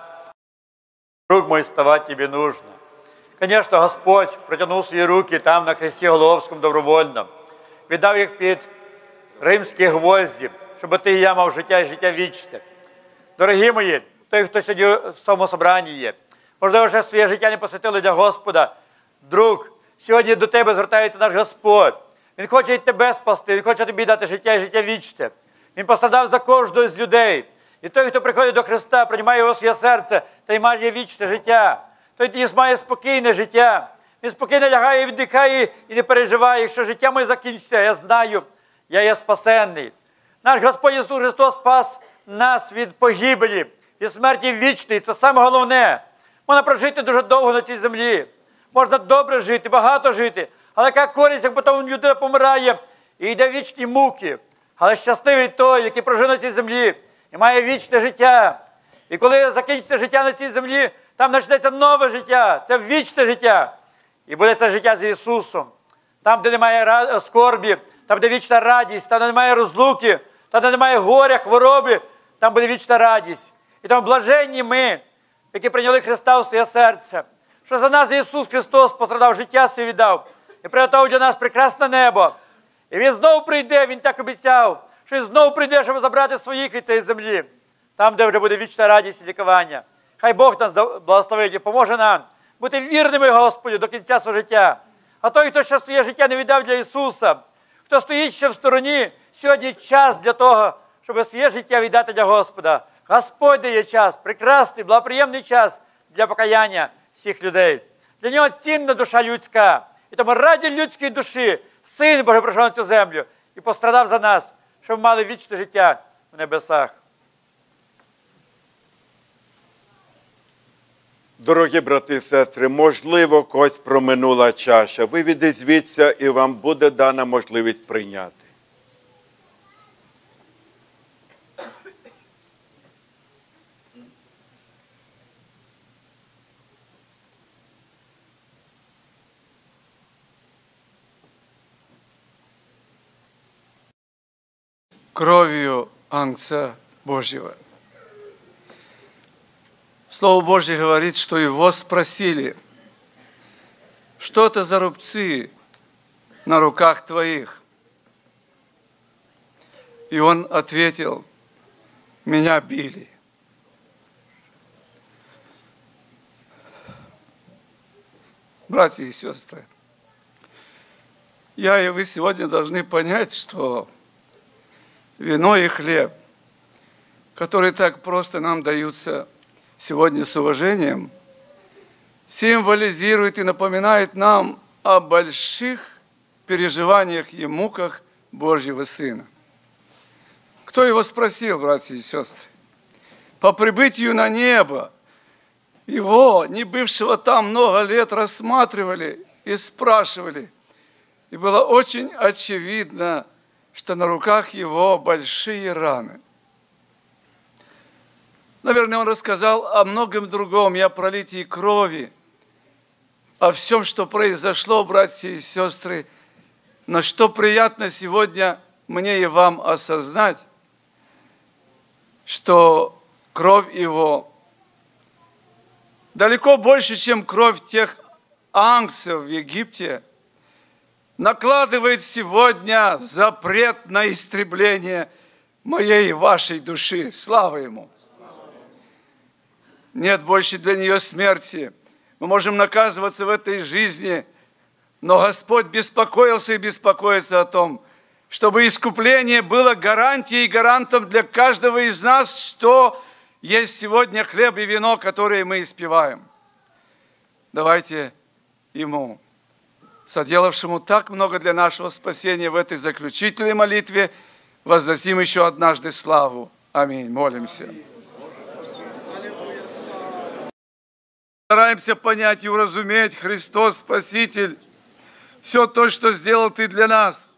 друг мой, вставать тебе нужно. Конечно, Господь протягнув свої руки там на хресті Голгофському добровольно, віддав їх під римські гвозді, щоб ти і я мав життя і життя вічне. Дорогі мої, той, хто сьогодні в цьому собранні є, можливо, вже своє життя не посвятили для Господа. Друг, сьогодні до тебе звертається наш Господь. Він хоче і тебе спасти, Він хоче тобі дати життя і життя вічне. Він пострадав за кожного з людей. І той, хто приходить до Христа, приймає його в своє серце, той має вічне життя. Той має спокійне життя. Він спокійно лягає, віддихає і не переживає, якщо життя моє закінчиться, я знаю, я є спасенний. Наш Господь Ісус Христос спас нас від погибелі, від смерті вічної. Це саме головне. Можна прожити дуже довго на цій землі. Можна добре жити, багато жити. Але яка користь, як потім людина помирає і йде в вічні муки. Але щасливий той, який прожив на цій землі і має вічне життя. І коли закінчиться життя на цій землі, там почнеться нове життя, це вічне життя. І буде це життя з Ісусом. Там, де немає скорбі, там, де вічна радість, там, де немає розлуки, там, де немає горя, хвороби, там буде вічна радість. І там блаженні ми, які прийняли Христа у своє серце, що за нас Ісус Христос пострадав, життя своє віддав і приготував для нас прекрасне небо. І Він знову прийде, Він так обіцяв, що Він знову прийде, щоб забрати своїх від цієї землі, там, де вже буде вічна радість і лікування. Хай Бог нас благословить і поможе нам бути вірними Господу до кінця свого життя. А той, хто ще своє життя не віддав для Ісуса, хто стоїть ще в стороні, сьогодні час для того, щоб своє життя віддати для Господа. Господь дає час, прекрасний, благоприємний час для покаяння всіх людей. Для нього цінна душа людська. І тому раді людської душі Син Божий прийшов на цю землю і пострадав за нас, щоб ми мали вічне життя в небесах. Дорогі брати і сестри, можливо, когось проминула чаша. Ви відізвіться, і вам буде дана можливість прийняти. Кровью Агнца Божьего. Слово Божье говорит, что его спросили, что это за рубцы на руках твоих? И он ответил, меня били. Братья и сестры, я и вы сегодня должны понять, что вино и хлеб, которые так просто нам даются сегодня с уважением, символизирует и напоминает нам о больших переживаниях и муках Божьего Сына. Кто его спросил, братья и сестры? По прибытию на небо его, не бывшего там много лет, рассматривали и спрашивали. И было очень очевидно, что на руках его большие раны. Наверное, он рассказал о многом другом, и о пролитии крови, о всем, что произошло, братья и сестры. Но что приятно сегодня мне и вам осознать, что кровь его далеко больше, чем кровь тех ангцев в Египте, накладывает сегодня запрет на истребление моей и вашей души. Слава Ему! Нет больше для нее смерти. Мы можем наказываться в этой жизни, но Господь беспокоился и беспокоится о том, чтобы искупление было гарантией и гарантом для каждого из нас, что есть сегодня хлеб и вино, которые мы испеваем. Давайте Ему, соделавшему так много для нашего спасения в этой заключительной молитве, воздадим еще однажды славу. Аминь. Молимся. Стараемся понять и уразуметь, Христос Спаситель, все то, что сделал Ты для нас.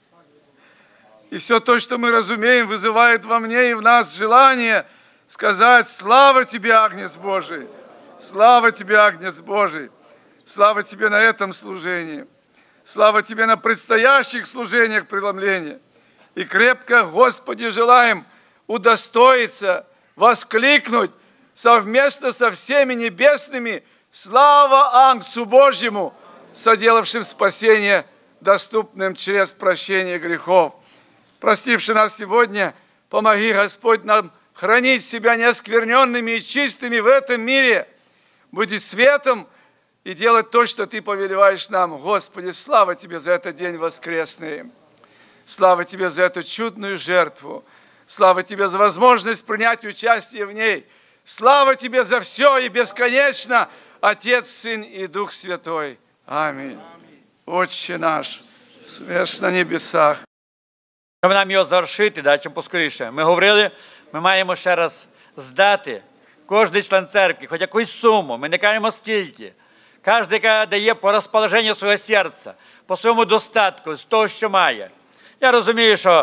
И все то, что мы разумеем, вызывает во мне и в нас желание сказать: слава Тебе, Агнец Божий! Слава Тебе, Агнец Божий! Слава Тебе на этом служении! Слава Тебе на предстоящих служениях преломления! И крепко, Господи, желаем удостоиться, воскликнуть совместно со всеми небесными: слава Агнцу Божьему, соделавшим спасение, доступным через прощение грехов. Простивший нас сегодня, помоги, Господь, нам хранить себя неоскверненными и чистыми в этом мире, быть светом и делать то, что Ты повелеваешь нам. Господи, слава Тебе за этот день воскресный. Слава Тебе за эту чудную жертву. Слава Тебе за возможность принять участие в ней. Слава Тебе за все и бесконечно, Отец, Сын и Дух Святой. Аминь. Отче наш, свящ на небесах. Щоб нам його завершити, да, чим поскоріше. Ми говорили, ми маємо ще раз здати кожен член церкви, хоч якусь суму, ми не кажемо скільки. Кожен, яка дає по розположенню свого серця, по своєму достатку, з того, що має. Я розумію, що...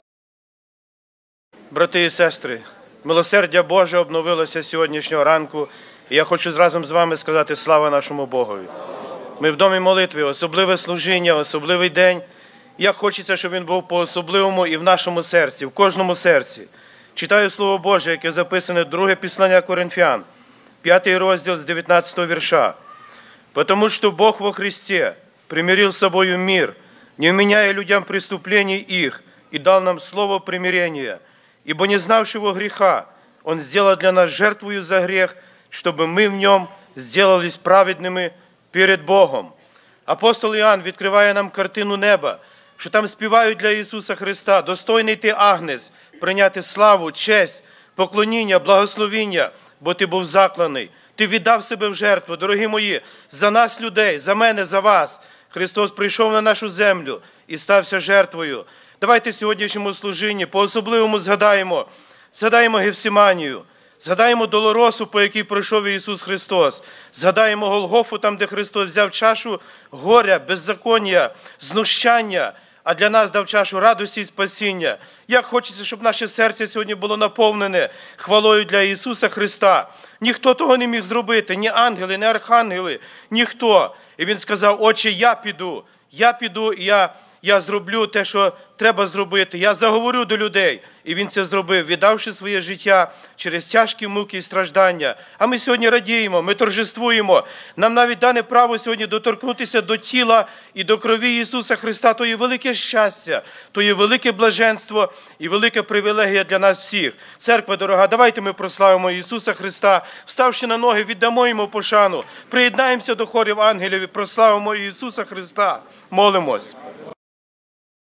Брати і сестри, милосердя Боже обновилося сьогоднішнього ранку, і я хочу разом з вами сказати слава нашому Богові. Ми в домі молитви, особливе служіння, особливий день. Як хочеться, щоб він був по-особливому і в нашому серці, в кожному серці. Читаю Слово Боже, яке записане друге післання Коринфян, п'ятий розділ з дев'ятнадцятого вірша. «Потому что Бог во Христе примирил с собою мир, не вменяя людям преступлений их, и дал нам слово примирения. Ибо не знавшего греха Он сделал для нас жертвою за грех, чтобы мы в нем сделались праведными перед Богом». Апостол Іоанн відкриває нам картину неба, що там співають для Ісуса Христа: «Достойний ти, Агнець, прийняти славу, честь, поклоніння, благословіння, бо ти був закланий. Ти віддав себе в жертву, дорогі мої, за нас, людей, за мене, за вас. Христос прийшов на нашу землю і стався жертвою». Давайте в сьогоднішньому служінні по-особливому згадаємо, згадаємо Гефсиманію, згадаємо Долоросу, по якій пройшов Ісус Христос, згадаємо Голгофу, там, де Христос взяв чашу горя, беззаконня, знущання, а для нас дав чашу радості і спасіння. Як хочеться, щоб наше серце сьогодні було наповнене хвалою для Ісуса Христа. Ніхто того не міг зробити, ні ангели, ні архангели, ніхто. І Він сказав: «Отче, я піду, я піду, і я, я зроблю те, що треба зробити. Я заговорю до людей». І Він це зробив, віддавши своє життя через тяжкі муки і страждання. А ми сьогодні радіємо, ми торжествуємо. Нам навіть дане право сьогодні доторкнутися до тіла і до крові Ісуса Христа. То є велике щастя, то є велике блаженство і велика привілегія для нас всіх. Церква дорога, давайте ми прославимо Ісуса Христа. Вставши на ноги, віддамо Йому пошану. Приєднаємося до хорів ангелів і прославимо Ісуса Христа. Молимось.